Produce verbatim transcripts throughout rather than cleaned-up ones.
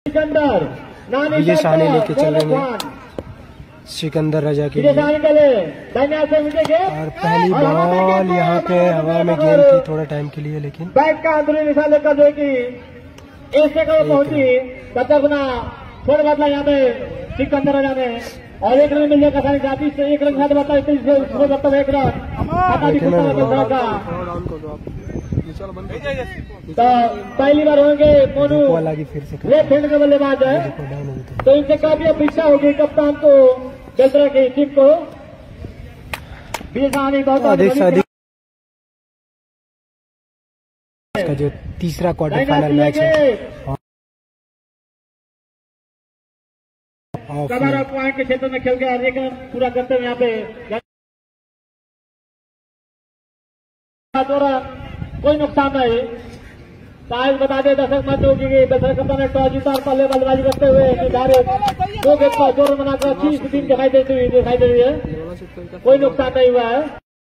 सिकंदर विजय शाह लेके चल रहे हैं सिकंदर रजा के लिए। और पहली बॉल यहाँ पे हवा में गेंद थी थोड़ा टाइम के लिए, लेकिन बैट का अंदरूनी निशान लेकर जो कि एक से करोड़ पहुंची तब तक ना थोड़ा बदला यहाँ पे सिकंदर रजा ने और एक रन मिल जाएगा जाती से एक रन खाते बता मतलब एक रन का। तो पहली बार होंगे मोनू फिर से लेफ्ट हैंड का बल्लेबाज है, तो इनसे काफी अपेक्षा होगी कप्तान को बेलतरा की टीम को। बहुत अधिक से अधिक इसका जो तीसरा क्वार्टर फाइनल मैच है कवर ऑफ पॉइंट के क्षेत्र में खेल के एक रन पूरा करते हुए यहाँ पे कोई नुकसान नहीं। शायद बता दे दर्शक मत होगी कि बेलतरा कप्तान ने टॉस जीता और पहले बल्लेबाजी करते हुए निर्धारित दो गेंद पर दो रन बनाकर अच्छी स्थिति दिखाई देती हुई दिखाई दे रही है, कोई नुकसान नहीं हुआ है।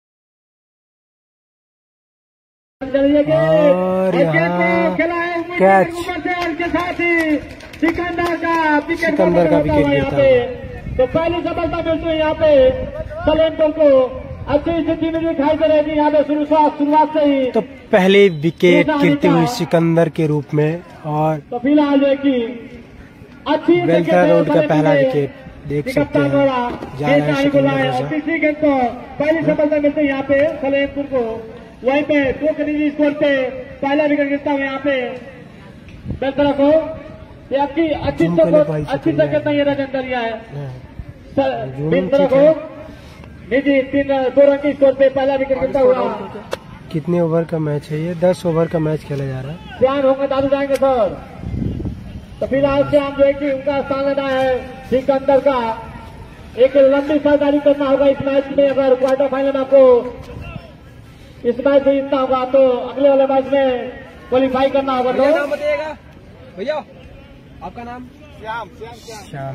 और यहाँ कैच के साथ ही सिकंदर का सिकंदर का विकेट गिरता है। तो पहली सफलता मिलती है यहाँ पे सलेमपुर को, अच्छी स्थिति में दिखाई दे रही थी यहाँ पे शुरुआत शुरुआत से ही। तो पहले विकेट गिरती हुई सिकंदर के रूप में, और तो फिलहाल जो की अच्छी बेलतरा रोड का पहला विकेट देख सकते हैं जा रहा है सिकंदर रजा। तीसरी गेंद को पहली सफलता मिलती है यहाँ पे सलेमपुर को, वहीं पे दो के निजी स्कोर पे पहला विकेट गिरता हुआ यहाँ पे बेलतरा को। ये आपकी अच्छी अच्छी संकेत नहीं है राजेंद्रिया है बेलतरा को निजी तीन दो रन के स्कोर पे पहला विकेट गिरता हुआ। कितने ओवर का मैच है ये? दस ओवर का मैच खेला जा रहा है। ध्यान होंगे दादू जाएंगे सर। तो फिलहाल से हम जो है कि उनका स्थान लेना है सिकंदर का। एक लंबी सरदारी करना होगा इस मैच में, अगर क्वार्टर फाइनल में आपको इस मैच से जीतना होगा तो अगले वाले मैच में क्वालिफाई करना होगा। तो नाम बताइएगा भैया, आपका नाम? श्याम। श्याम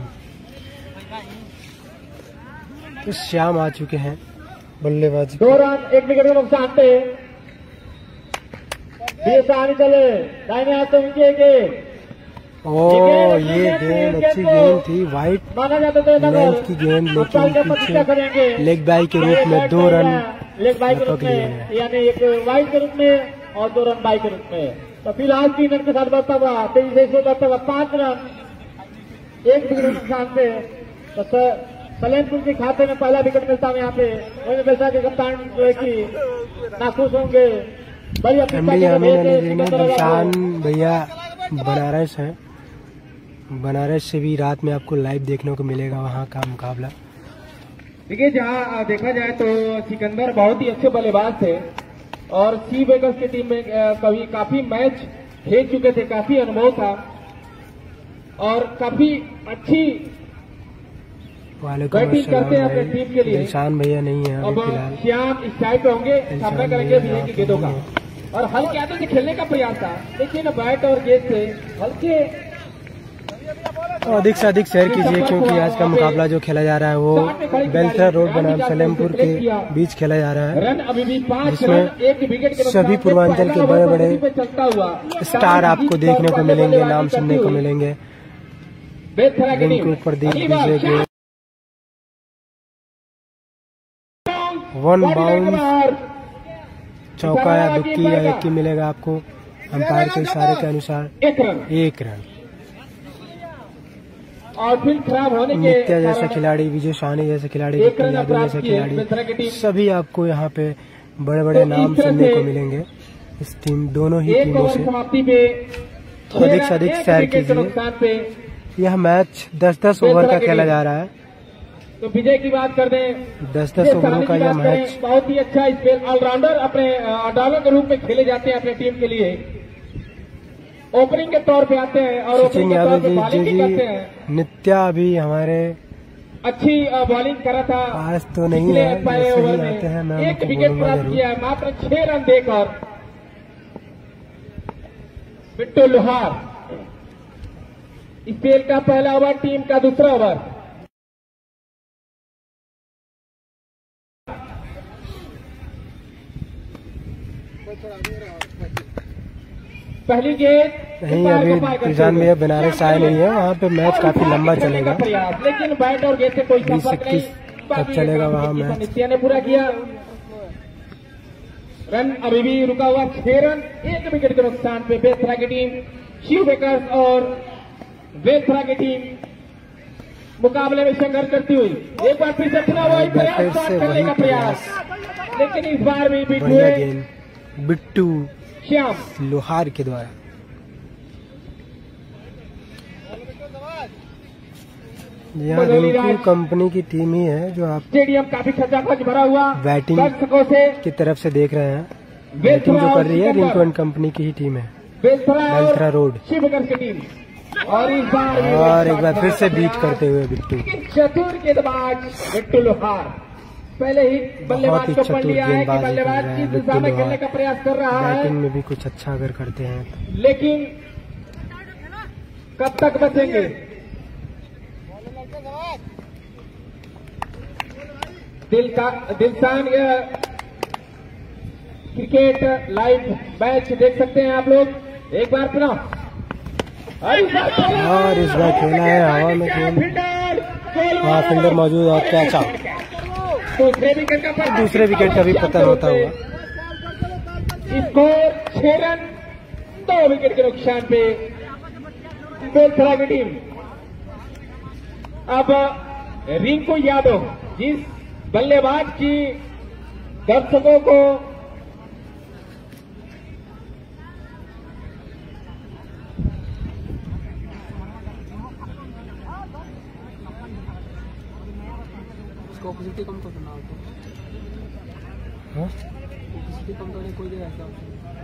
तो श्याम आ चुके हैं बल्लेबाजी। दो रन एक विकेट के नुकसान पे आने चले दाहिने हाथ से विकेट। ओ ये गेंद अच्छी गेंद थी, वाइट माना जाता था लेंथ की गेंद, लेकिन पीछे लेग बाई के रूप में दो रन लेग बाई के रूप में, यानी एक वाइट के रूप में और दो रन बाई के रूप में। तो फिलहाल तीन रन के साथ बढ़ता हुआ तेईस से बढ़ता हुआ पांच रन एक विकेट नुकसान पे। तो सलेमपुर के खाते में पहला विकेट मिलता है यहाँ पे। वही बेलतरा के कप्तान जो है कि नाखुश होंगे। निशान भैया बनारस है, बनारस से भी रात में आपको लाइव देखने को मिलेगा वहाँ का मुकाबला। देखिए जहाँ देखा जाए तो सिकंदर बहुत ही अच्छे बल्लेबाज थे और सी बेगर्स की टीम में कभी काफी मैच खेल चुके थे, काफी अनुभव था और काफी अच्छी बैटिंग करते हैं अपने टीम के लिए। निशान भैया नहीं है अब श्याम इस साइड पे होंगे, सामना करेंगे भी है गेंदों का और हल्के हाथों से खेलने का प्रयास था, लेकिन बैट और गेंद से हल्के अधिक से अधिक शेयर कीजिए, क्योंकि आज का मुकाबला जो खेला जा रहा है वो बेलतरा रोड बनाम सलेमपुर के बीच खेला जा रहा है, जिसमें सभी पूर्वांचल के बड़े बड़े स्टार आपको देखने को मिलेंगे, नाम सुनने को मिलेंगे। ऊपर देख लीजिए वन बाउंड चौका या दुक्की या एक की मिलेगा आपको अंपायर के इशारे के अनुसार एक रन। और फिर खराब होने के नित्या जैसा खिलाड़ी, विजय शानी जैसा खिलाड़ी, यादव जैसा खिलाड़ी, सभी आपको यहाँ पे बड़े बड़े नाम सुनने को मिलेंगे इस टीम दोनों ही टीमों से। अधिक से अधिक शेयर कीजिए। यह मैच दस दस ओवर का खेला जा रहा है। तो विजय की बात कर दें, दस दस ओवरों का यह मैच बहुत ही अच्छा स्पेल ऑलराउंडर अपने ऑलराउंडर के रूप में खेले जाते हैं अपने टीम के लिए। ओपनिंग के तौर पे आते हैं और ओपनिंग के तौर पे बॉलिंग भी करते हैं। नित्या अभी हमारे अच्छी बॉलिंग करा था, आज तो नहीं है, पहले ओवर में एक विकेट प्राप्त किया है मात्र छह रन देकर। बिट्टू लोहार स्पेल का पहला ओवर, टीम का दूसरा ओवर। पहली गेंद नहीं, अभी दिलशान भैया बनारस आए नहीं है, वहाँ पे मैच काफी लंबा चलेगा, लेकिन बैट और गेंद से कोई बीस इक्कीस तक चलेगा वहाँ मैच। नित्या ने पूरा किया, रन अभी भी रुका हुआ छह रन, एक विकेट के नुकसान पे बेलथरा की टीम, शिव बेकर्स और बेलथरा की टीम मुकाबले में संघर्ष करती हुई एक बार फिर से अपना वही प्रयास करने का प्रयास, लेकिन इस बार भी बीट हुए बिट्टू श्याम लोहार के द्वारा। यहाँ रिंकू कंपनी की टीम ही है जो आप स्टेडियम काफी खचाखच भरा हुआ बैटिंग दर्शकों से की तरफ से देख रहे हैं। बैटिंग जो कर रही है रिंकू एंड कंपनी की ही टीम है, बेलथरा रोड। शिवगंज की टीम और इस बार और एक बार फिर से बीट करते हुए बिट्टू, चतुर गेंदबाज बिट्टू लोहार पहले ही बल्लेबाज को पढ़ लिया है कि बल्लेबाज किस दिशा में खेलने का प्रयास कर रहा है। बैटिंग में भी कुछ अच्छा अगर करते हैं, लेकिन कब तक बचेंगे। दिल का दिलशान क्रिकेट लाइव मैच देख सकते हैं आप लोग एक बार पुनः, और इस बार खेला है हवा में गेंद, वहाँ फील्डर मौजूद और कैच आउट। दूसरे विकेट का दूसरे विकेट का भी पतन होता हुआ स्कोर छह रन, दो विकेट के नुकसान पे बेलथरा की टीम। अब रिंकू यादव जिस बल्लेबाज की दर्शकों को ऑपोजिट कम तो करना होता है, ऑपोजिट कम करने कोई देगा क्या,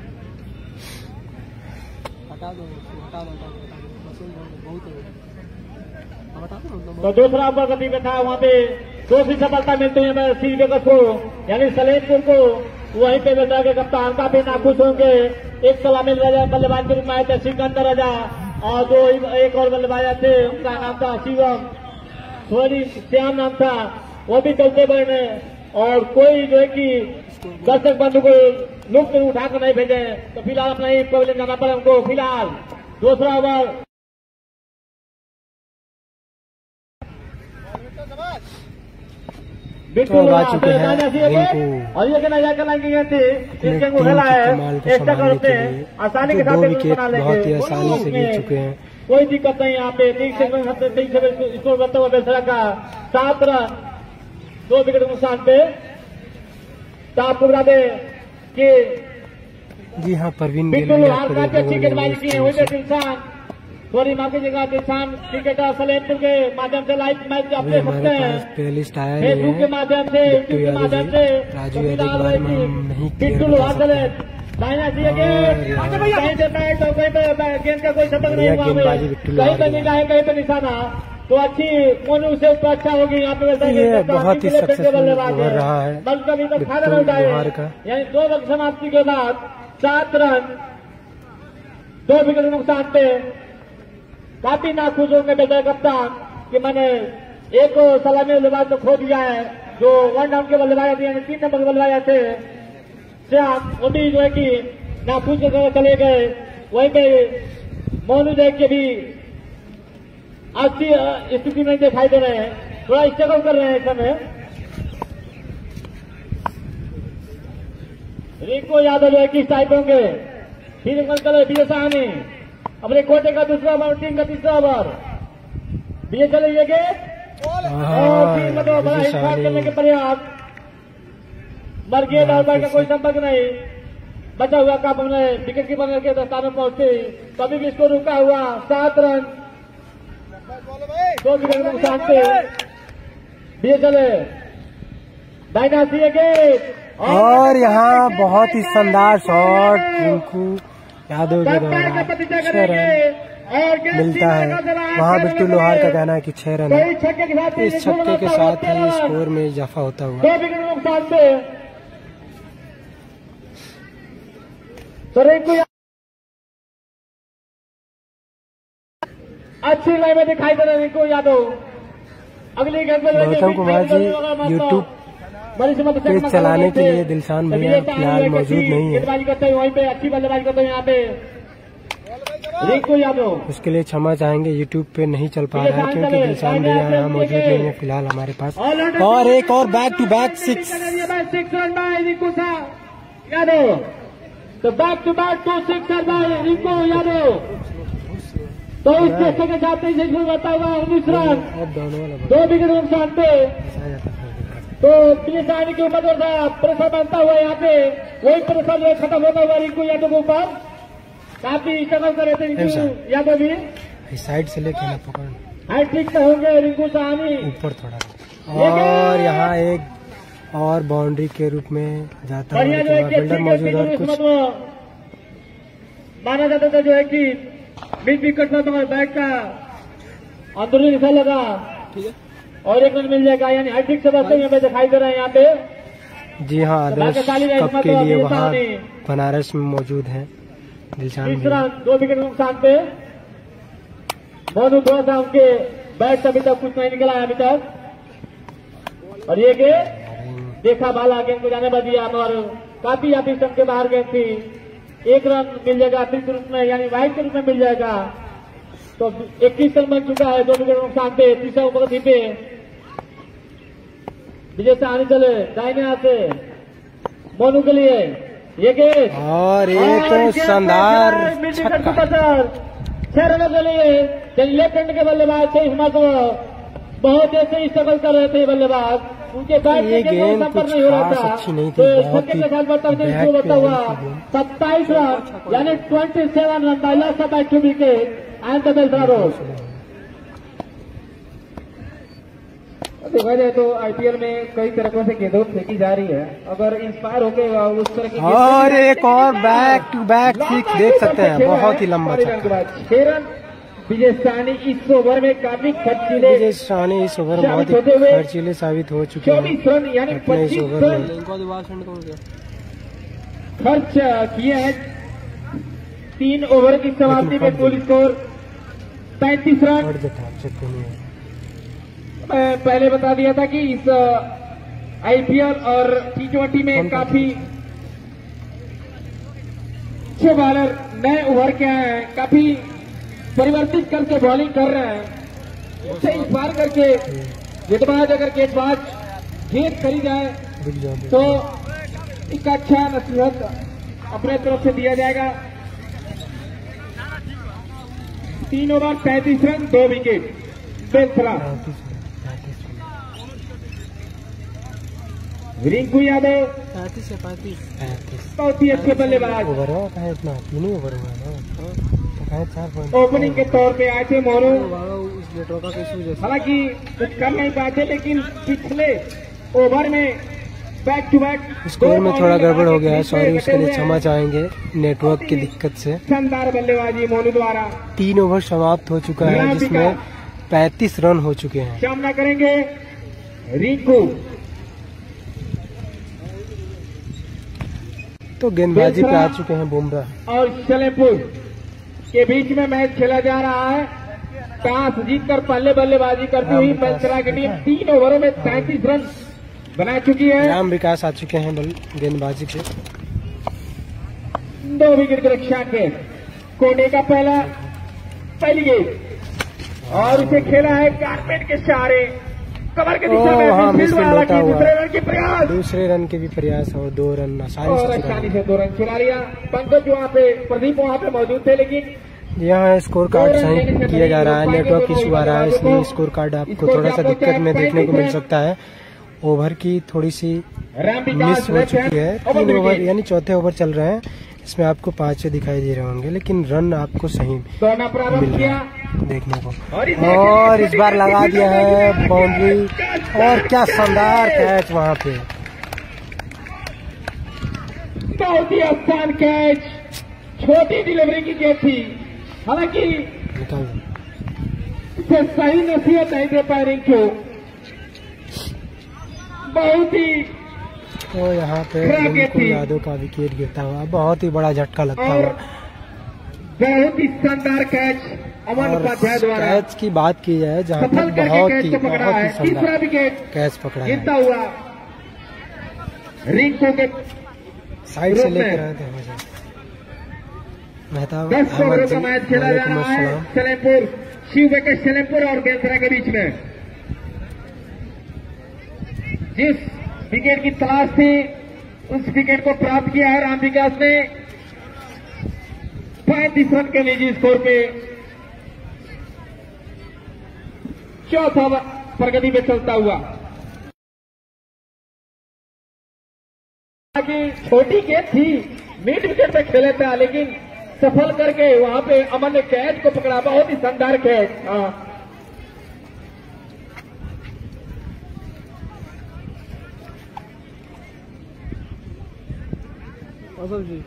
हटा दो हटा दो हटा दो बहुत है, हटा दो। तो दूसरा ओवर गति में था, वहाँ पे दूसरी सफलता मिलती है सी बेकर्स को, यानी सलेमपुर को। वहीं पे बेलथरा के कप्तान काफी नाखुश होंगे। एक सलामी बल्लेबाज के रूप में आए थे सिकंदर राजा, और दो एक और बल्लेबाज थे, उनका नाम था शिवम सोनी श्याम नाम था, वो भी चलते बने। और कोई जो है कि दर्शक बंधु को लुप्त उठाकर नहीं भेजे, तो फिलहाल अपना ही पवेलियन जाना पड़ा उनको। फिलहाल दूसरा ओवर तो आ चुके हैं रिंकू, और ये कहना जाकर लाएंगे थे इसके को खेला है एक्स्ट्रा करते हैं, आसानी के साथ बहुत ही आसानी से गिर चुके हैं, कोई दिक्कत नहीं। यहाँ पे तीन सेकंड तीन सेकंड स्कोर करते हुए बेलथरा का सात रन, दो विकेट नुकसान पे। साफ बता दे कि जी हाँ परवीन बिट्टू लोहार काफी अच्छी गेंदबाजी की है, वही दिलशान सॉरी माफ कीजिएगा दिलशान क्रिकेटर सलेमपुर के माध्यम से लाइव मैच आप देख सकते हैं, प्लेलिस्ट आया फेसबुक के माध्यम से, यूट्यूब के माध्यम से। राजू यादव बिट्टू लोहार चले दाहिना चाहिए कहीं से बैट और कहीं पे गेंद का कोई शतक नहीं हुआ, कहीं पे निगाह है कहीं पे निशाना, तो अच्छी मोनू से ऊपर अच्छा होगी। यहाँ पे बहुत ही सक्सेसफुल हो रहा है बल कभी तो फायदा उठाए, यानी दो वक्त समाप्ति के बाद सात रन, दो विकेट नुकसान पे। काफी नाखुश होंगे बेलथरा कप्तान कि मैंने एक सलामी बल्लेबाज तो खो दिया है, जो वन डाउन के बल्लेबाज थे, यानी तीन नंबर के बल्लेबाज थे श्याम, वो भी जो है कि नाखुश होकर चले गए। वहीं पे मोनू देख के भी अच्छी स्थिति में दिखाई दे रहे हैं, थोड़ा स्ट्रगल कर रहे हैं इस समय। रिंकू यादव जो है किस टाइप होंगे, फिर चले बीए साहनी अपने कोटे का दूसरा ओवर, टीम का तीसरा ओवर, बीए चले ये गेट और टीम में तो बड़ा हिट करने के प्रयास, मरगे लालबाई का कोई संपर्क नहीं, बचा हुआ काम हमने विकेट कीपर के स्थान में पहुंचते, कभी भी इसको रुका हुआ सात रन, दो विकेट के नुकसान पे। बीए चले दाहिना सी गेट, और यहाँ बहुत ही शानदार शॉट रिंकू यादव के द्वारा छह रन मिलता है। वहाँ बिट्टू लोहार का कहना है कि छह रन है, इस छक्के के साथ ही स्कोर में इजाफा होता हुआ। दो विकेट नुकसान पे तो रिंकू अच्छी लाइन में दिखाई दे रहे रिंकू यादव। अगली गेंद में गौतम कुमार जी यूट्यूब पेज चलाने के लिए दिलशान भैया फिलहाल मौजूद नहीं है। गेंदबाजी करते हैं वहीं पे, अच्छी बल्लेबाजी करते हैं यहाँ पे। रिंकू यादव। उसके लिए क्षमा चाहेंगे, यूट्यूब पे नहीं चल पा रहा है क्योंकि दिलशान भैया यहाँ मौजूद नहीं है फिलहाल हमारे पास। और एक और back to back six six run by Rinku Yadav. तो back to back to six run by Rinku Yadav. तो इस चेष्टा के साथ ही बता हुआ उन्नीस रन, दो विकेट नुकसान पे। तो दिलशान के ऊपर प्रेशर बनता हुआ यहाँ पे, वही प्रेशर जो खत्म होता हुआ रिंकू यादव के ऊपर। काफी स्ट्रगल कर रहे थे रिंकू यादव भी। साइड से लेके ना पकड़, हैट्रिक तो होंगे रिंकू साहनी ऊपर थोड़ा। और यहाँ एक और बाउंड्री के रूप में जाता है, फील्डर मौजूद और कुछ माना जाता था जो है कि बीच विकेट में मगर बैट का अंदरूनी दिशा लगा और एक रन मिल जाएगा, यानी हैट्रिक से बचते हुए दिखाई दे रहे हैं यहाँ पे। जी हाँ, आदर्श कप के लिए वहाँ बनारस में मौजूद है दिलशान तीसरा दो विकेट नुकसान पे। मोनू थोड़ा सा उनके बैट अभी तक कुछ नहीं निकला है अभी तक। और ये गेंद देखा बाला गेंद को जाने दिया और काफी अभी स्टंप के बाहर गेंद थी। एक रन मिल जाएगा फिर के रूप में, यानी वाइड के रूप में मिल जाएगा। तो इक्कीस रन बन चुका है दो विकेट नुकसान पे। तीसरा ऊपर पे विजय से आने चले दाहिने हाथ से मोनू के लिए ये गेंद और एक शानदार छक्का छह रनों के लिए लेफ्ट हैंड के बल्लेबाज थे हिमाचल, बहुत ऐसे ही स्ट्रगल कर रहे थे बल्लेबाज, उनके बैट ये गेंद कुछ खास अच्छी नहीं थी, बहुत ही बैक पे हुआ सत्ताईस रन यानी twenty seven run by loss of two wicket and the Belthara. देखा जाए तो आईपीएल में कई तरह से गेंदों फेंकी जा रही है, अगर इंस्पायर होकर उस तरह की और एक और बैक टू बैक सिक्स देख सकते हैं, बहुत ही लंबा छक्का। छह रन विजय साहनी इस ओवर में काफी खर्चीले विजय साहनी इस ओवर में बहुत ही खर्चीले साबित हो चुके हैं। चौबीस रन यानी पच्चीस रन खर्च किए हैं तीन ओवर की समाप्ति में। कुल स्कोर पैंतीस रन। मैं पहले बता दिया था कि इस आईपीएल और टी ट्वेंटी में काफी अच्छे बॉलर नए उभर के आए हैं, काफी परिवर्तित करके बॉलिंग कर रहे हैं। उससे इंस्पायर करके गेंदबाज अगर गेंदबाज गेंद करी जाए तो एक अच्छा नसीहत अपने तरफ से दिया जाएगा। तीन ओवर पैंतीस रन दो विकेट बेलथरा। रिंकू यादव पैंतीस से पैंतीस बहुत ही अच्छे बल्लेबाज। ओवर हुआ इतना तीन ही ओवर हुआ, ओपनिंग के तौर पे आए थे मोनू, उस हालांकि कुछ कर नहीं पाए थे, लेकिन पिछले ओवर में बैक टू बैक स्कोर में थोड़ा गड़बड़ हो गया है, सॉरी, उसके लिए क्षमा चाहेंगे नेटवर्क की दिक्कत से। शानदार बल्लेबाजी मोनू द्वारा। तीन ओवर समाप्त हो चुका है जिसमें पैंतीस रन हो चुके हैं। सामना करेंगे रिंकू। तो गेंदबाजी पे आ चुके हैं बुमराह और सलेमपुर के बीच में मैच खेला जा रहा है। टॉस जीतकर पहले बल्लेबाजी करती हुई बेलथरा की टीम तीन ओवरों में तैंतीस रन बना चुकी है। राम विकास आ चुके हैं गेंदबाजी पे। दो विकेट की रक्षा के कोने का पहला पहली गेंद और उसे खेला है कारपेट के सहारे कमर के दिशा में। हाँ, मिसफील्ड होता हुआ दूसरे रन की प्रयास दूसरे रन के भी प्रयास और दो रन आसानी और आसानी से दो रन चुरा लिया। पंकज वहाँ पे प्रदीप वहाँ पे मौजूद थे, लेकिन यहाँ स्कोर कार्ड साइन किया जा रहा है, नेटवर्क इशू आ रहा है, इसलिए स्कोर कार्ड आपको थोड़ा सा दिक्कत में देखने को मिल सकता है। ओवर की थोड़ी सी मिस हो चुकी है, तीन ओवर यानी चौथे ओवर चल रहे हैं, इसमें आपको पांच दिखाई दे रहे होंगे, लेकिन रन आपको सही मिल रहा है देखने को। और इस बार लगा दिया है बाउंड्री, और क्या शानदार कैच वहाँ पे, बहुत ही आसान कैच, छोटी डिलीवरी की गेंद थी, हालांकि इसे सही नसीहत नहीं दे पाए रिंकू, बहुत ही तो यहाँ पे रिंकू यादव का विकेट गिरता हुआ बहुत ही बड़ा झटका लगता हुआ। बहुत ही शानदार कैच अमन उपाध्याय द्वारा। कैच की बात की जाए जहाँ पर बहुत ही बहुत ही शानदार कैच पकड़ा है, गिरता हुआ रिंकू के साइड से लेकर आए थे हमेशा। मेहताब दस ओवरों अहमद का जी, मैच खेला जा वालेकुम रहा है अस्सलाम। सलेमपुर शिव विकेट सलेमपुर और बेलसरा के बीच में। जिस विकेट की तलाश थी उस विकेट को प्राप्त किया है राम विकास ने पैंतीस रन के निजी स्कोर पे चौथा प्रगति पे चलता हुआ। छोटी गेंद थी, मिड विकेट पे खेले था, लेकिन सफल करके वहां पे अमन ने कैच को पकड़ा। बहुत ही शानदार कैच। हाँ, असफ जी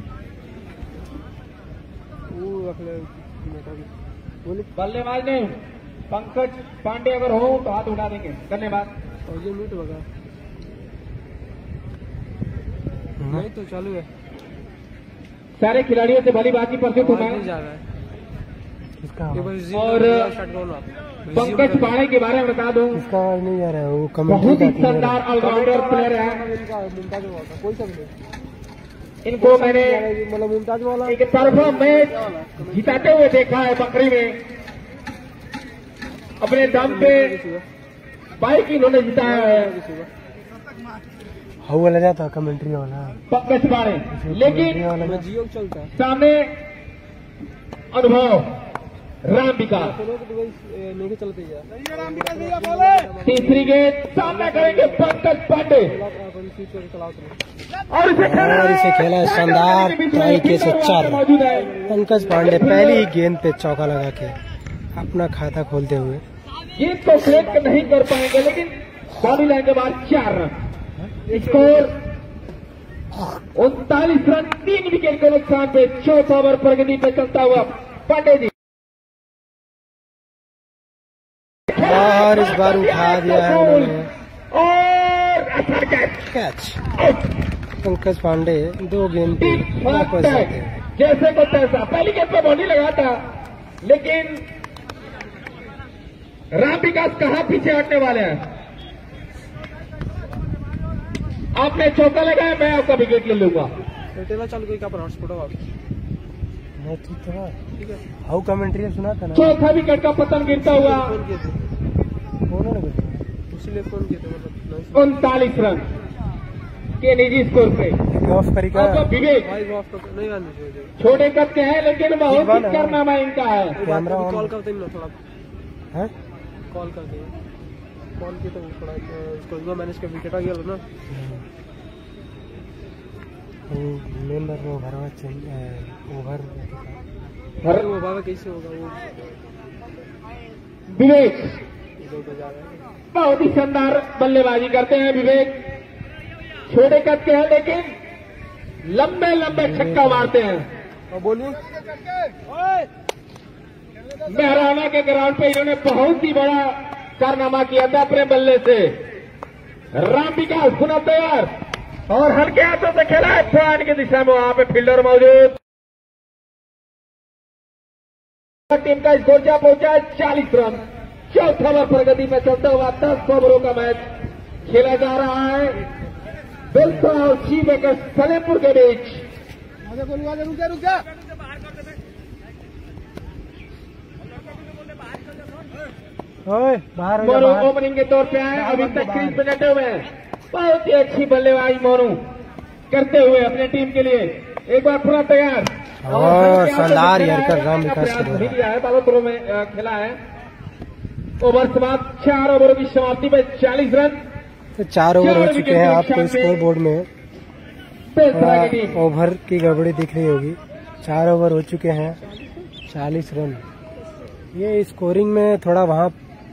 वो रख ले बोले बल्लेबाज ने पंकज पांडे अगर हो तो हाथ उठा देंगे। धन्यवाद। और ये मिनट बगा नहीं तो चालू है। सारे खिलाड़ियों से भली बात की प्रस्तुत होना नहीं है जा रहा है किसका और पंकज पांडे के बारे में बता दूं, किसका आवाज नहीं जा रहा है, वो बहुत कमेंट्री ही शानदार ऑलराउंडर प्लेयर है। मुमताज वाला कोई सब नहीं, इनको मैंने मतलब मुमताज वाला एक तरफा मैच जिताते हुए देखा है बकरी में। अपने दम पे बाइक इन्होंने जिताया है हाँ वाला जाता कमेंट्री वाला पंकज पांडे, लेकिन वाला जियो चलता है सामने अनुभव राम विकास। लेके चलते जा तीसरी गेंद सामना करेंगे पंकज पांडे और इसे और इसे खेला है शानदार तरीके से चार। मौजूद है। पंकज पांडे पहली ही गेंद पे चौका लगा के अपना खाता खोलते हुए गेंद को ब्रेक नहीं कर पाएंगे, लेकिन बॉडी लाइन के बाद चार रन। स्कोर उनतालीस रन, तीन विकेट के नुकसान पे चौथा ओवर प्रगति पे चलता हुआ पांडे जी। और इस बार उठा दिया है उन्होंने और कैच। पंकज पांडे दो गेंद पे वापस आते हैं। जैसे को तैसा पहली गेंद पे बॉडी लगा था, लेकिन राम विकास कहां पीछे हटने वाले हैं। आपने चौका लगाया, मैं आपका विकेट ले लूंगा। टेला चालू कोई का पर हॉटस्पॉट हो मैं ठीक था ठीक है। हाउ कमेंट्री सुना था ना, चौथा विकेट का पतन गिरता हुआ फोन किए थे उन्होंने कुछ इसलिए फोन किए थे मतलब उनतालीस रन के निजी स्कोर पे। ऑफ करी का आपका विवेक भाई वो आपको नहीं आने चाहिए। छोटे कद के हैं, लेकिन बहुत ही कारनामा इनका है। कैमरा ऑन कॉल करते हैं ना थोड़ा है कॉल करते हैं कॉल किए तो थोड़ा इसको मैनेज कर विकेट आ गया ना मेंबर में भरवा ओवर हर- वो बाबा कैसे होगा वो विवेक इधर उधर जा रहा है। बहुत ही शानदार बल्लेबाजी करते हैं विवेक। छोटे कद के हैं, लेकिन लंबे लंबे छक्का मारते हैं। और बोलिए मेहराना के ग्राउंड पे इन्होंने बहुत ही बड़ा कारनामा किया था अपने बल्ले से। राम विकास पुनः तैयार और हल्के हाथों से खेला है पॉइंट की दिशा में। वहां पे फील्डर मौजूद। टीम का स्कोर क्या पहुंचा है चालीस रन। चौथा ओवर प्रगति में चलता हुआ दस ओवरों का मैच खेला जा रहा है बेलसरा और शी विकेट सलेमपुर के बीच। ओए बाहर हो जा, मोनू बाहर। ओपनिंग के तौर पे आए, अभी तक क्रीज पे डटे हुए हैं। बहुत ही अच्छी बल्लेबाजी मोनू करते हुए अपने टीम के लिए। एक बार पूरा तैयार और शानदार यार राम विकास के द्वारा। दिया है बालो थ्रो में अ, खेला है। ओवर समाप्त, चार ओवरों की समाप्ति में चालीस रन। तो चार ओवर हो चुके हैं। आपको स्कोर बोर्ड में बेलसरा की टीम ओवर की गड़बड़ी दिख रही होगी। चार ओवर हो चुके हैं, चालीस रन। ये स्कोरिंग में थोड़ा वहाँ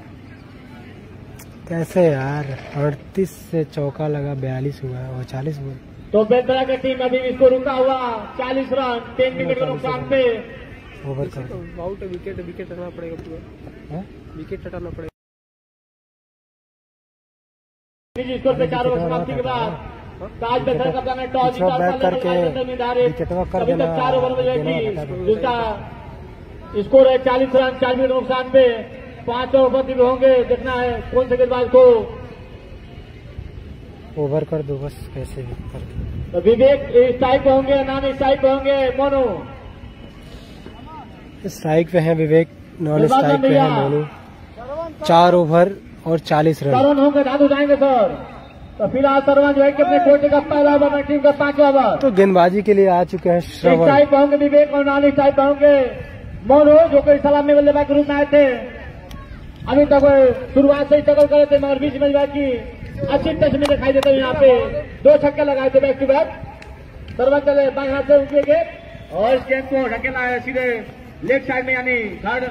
कैसे यार अड़तीस से चौका लगा, बयालीस हुआ और चालीस हुआ। तो बेलसरा की टीम अभी इसको रुका हुआ चालीस रन, तीन विकेट के नुकसान पे। ओवर कर आउट विकेट विकेट हटाना पड़ेगा पूरा हैं? विकेट हटाना पड़ेगा। निजी स्कोर पे चार ओवर समाप्ति के बाद ताज बेलसरा कप्तान ने टॉस जीता और बैक करके पहले निर्धारित विकेटवा कर अभी देना, तक चार ओवर में जो है देना कि हटा दो। जिसका स्कोर है चालीस रन, चार विकेट नुकसान पे। पांच ओवर भी होंगे, देखना है कौन से गेंदबाज को। ओवर कर दो बस कैसे भी करके। तो विवेक इस टाइप होंगे, नाम इस टाइप होंगे। मोनू स्ट्राइक पे है विवेक, नॉन स्ट्राइक पे है मोनू। चार ओवर और चालीस रन होंगे, दादू जाएंगे सर। तो फिलहाल सरवन जो है कि अपने कोच का पहला ओवर, टीम का पांचवा ओवर। तो गेंदबाजी के लिए आ चुके हैं श्रवण। टाइप होंगे विवेक और नॉन टाइप होंगे मोनू, जो कोई सलामी बल्लेबाज के रूप में आए थे। अभी तक शुरुआत से ही टक्कर करे थे, मगर बीच में की अच्छी टच में दिखाई देते हैं। यहाँ पे दो छक्के लगाए थे बैक टू बैक। सरवन चले बाएं हाथ से उनके गेंद और इस गेंद को ढकेला है सीधे लेफ्ट साइड में, यानी थर्ड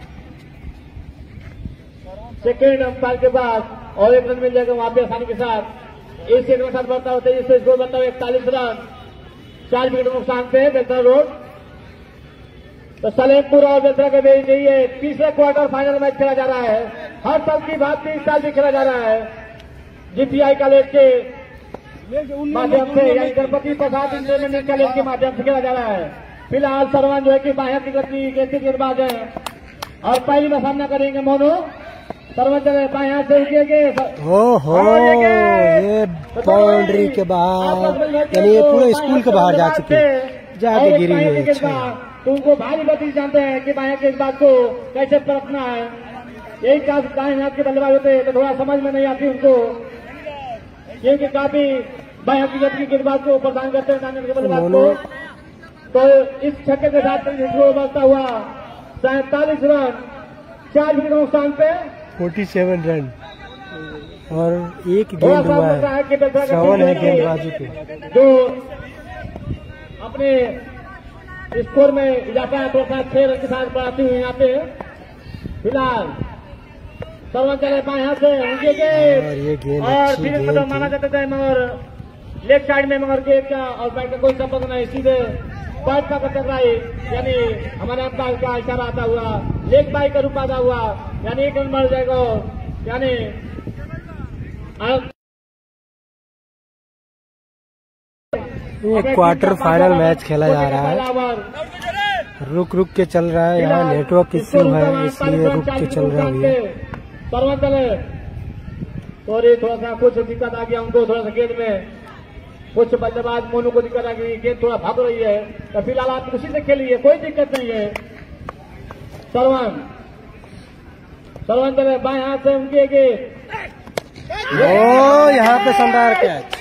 सेकेंड अंपायर के पास, और एक रन मिल जाएगा वहां पे आसानी के साथ। इस एक साथ बढ़ता होता है, जिससे स्कोर बनता है इकतालीस रन, चार विकेट नुकसान पे बेलतरा रोड। तो सलेमपुर और बेलतरा के बीच ये तीसरे क्वार्टर फाइनल मैच खेला जा रहा है। हर साल की बात इस साल भी खेला जा रहा है जीपीआई कॉलेज के माध्यम से, यानी गणपति प्रसाद इंटरमीडिएट कॉलेज के माध्यम से खेला जा रहा है। फिलहाल सरवन जो है कि बाहर की गति के गेंदबाज है और पहली में सामना करेंगे मोनू। सरवन चले बाएं हाथ से उठेंगे, हो हो ये बाउंड्री के बाहर, यानी ये पूरे स्कूल के बाहर जा चुके, जाके गिरी हुई है। तो उनको भारी गति जानते हैं कि बाएं के बात को कैसे परखना है। यही काम बाएं हाथ के बल्लेबाज होते हैं, तो थोड़ा समझ में नहीं आती उनको, क्योंकि काफी बाएं हाथ की गति के गेंदबाज को प्रदान करते हैं दाएं के बल्लेबाज को। तो इस छक्के के साथ बढ़ता हुआ सैंतालीस रन, चार विकेट नुकसान पे सैंतालीस रन और एक गेंद हुआ है, चौवन है गेंदबाजी पे, जो अपने स्कोर में इजाफा है। थोड़ा छह रन के साथ बढ़ाती हुई यहाँ पे फिलहाल सरवन चले बाएं हाथ से उनके गेंद और फिर मतलब माना जाता था, मगर लेफ्ट साइड में मगर गेंद का और बैट का कोई संपर्क नहीं, सीधे बैट का टकराई, यानी हमारे अंपायर का इशारा आता हुआ लेग बाई का रूप आता हुआ, यानी एक रन बढ़ जाएगा। यानी ये क्वार्टर फाइनल मैच खेला जा रहा है, रुक रुक के चल रहा है, यहाँ नेटवर्क इश्यू है इसलिए रुक के चल रहा है। सरवन चले और ये थोड़ा सा कुछ दिक्कत आ गया उनको, थोड़ा सा गेंद में कुछ बल्लेबाज मोनू को दिक्कत आ गई, गेंद थोड़ा भाग रही है। तो फिलहाल आप खुशी से खेलिए, कोई दिक्कत नहीं है। सरवन सरवन चले बाएं हाथ से उनके गेंद, ओ यहाँ पे शानदार कैच,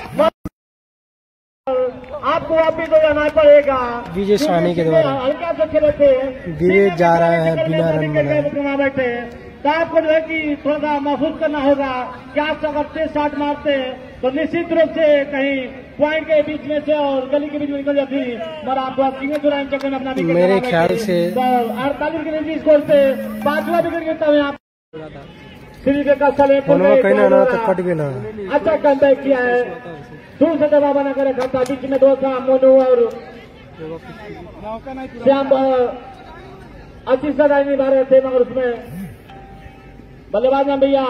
आपको वापिस हो जाना पड़ेगा। विजय साहनी के द्वारा हल्का से खेले थे, विजय जा रहा है बिना रन बनाए। बैठे तो आपको जो है कि थोड़ा सा महसूस करना होगा कि आप अगर तेज शॉट मारते हैं तो निश्चित रूप से कहीं पॉइंट के बीच में से और गली के बीच में निकल जाती, मगर आपको सिंगल रन चक्कर में अपना विकेट, मेरे ख्याल से अड़तालीस के निजी स्कोर पे पांचवा विकेट गिरता है आप कहना ना तो कट गया। अच्छा कमबैक किया है, दूर से दबाव बना कर रखा था, बीच में दो था मोनू और श्याम अच्छी सदाई निभा रहे थे, मगर उसमें बल्लेबाज नाम भैया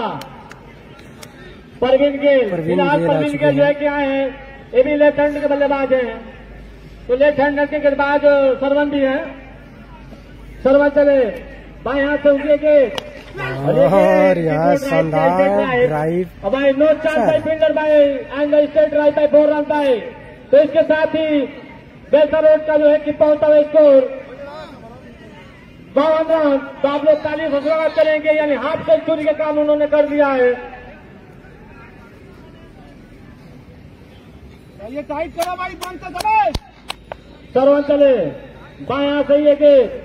परवीन गेल। फिलहाल परवीन गेल जो है क्या है, ये भी लेफ्ट हैंड के बल्लेबाज हैं, तो लेफ्ट हैंड के गेंदबाज सरवन भी है। सरवन चले बाएं हाथ से उनके गेट और यार शानदार ड्राइव, हमारे no chance by fielder by and straight drive by four run by. तो इसके साथ ही बेलतरा रोड का जो है कि पहुंचा हुआ स्कोर बावन रन। तो आप लोग ताली से स्वागत करेंगे, यानी हाफ सेंचुरी के काम उन्होंने कर दिया है। ये टाइट करो भाई, बंद कर दो। सरवन चले बाएं हाथ से ये गेट,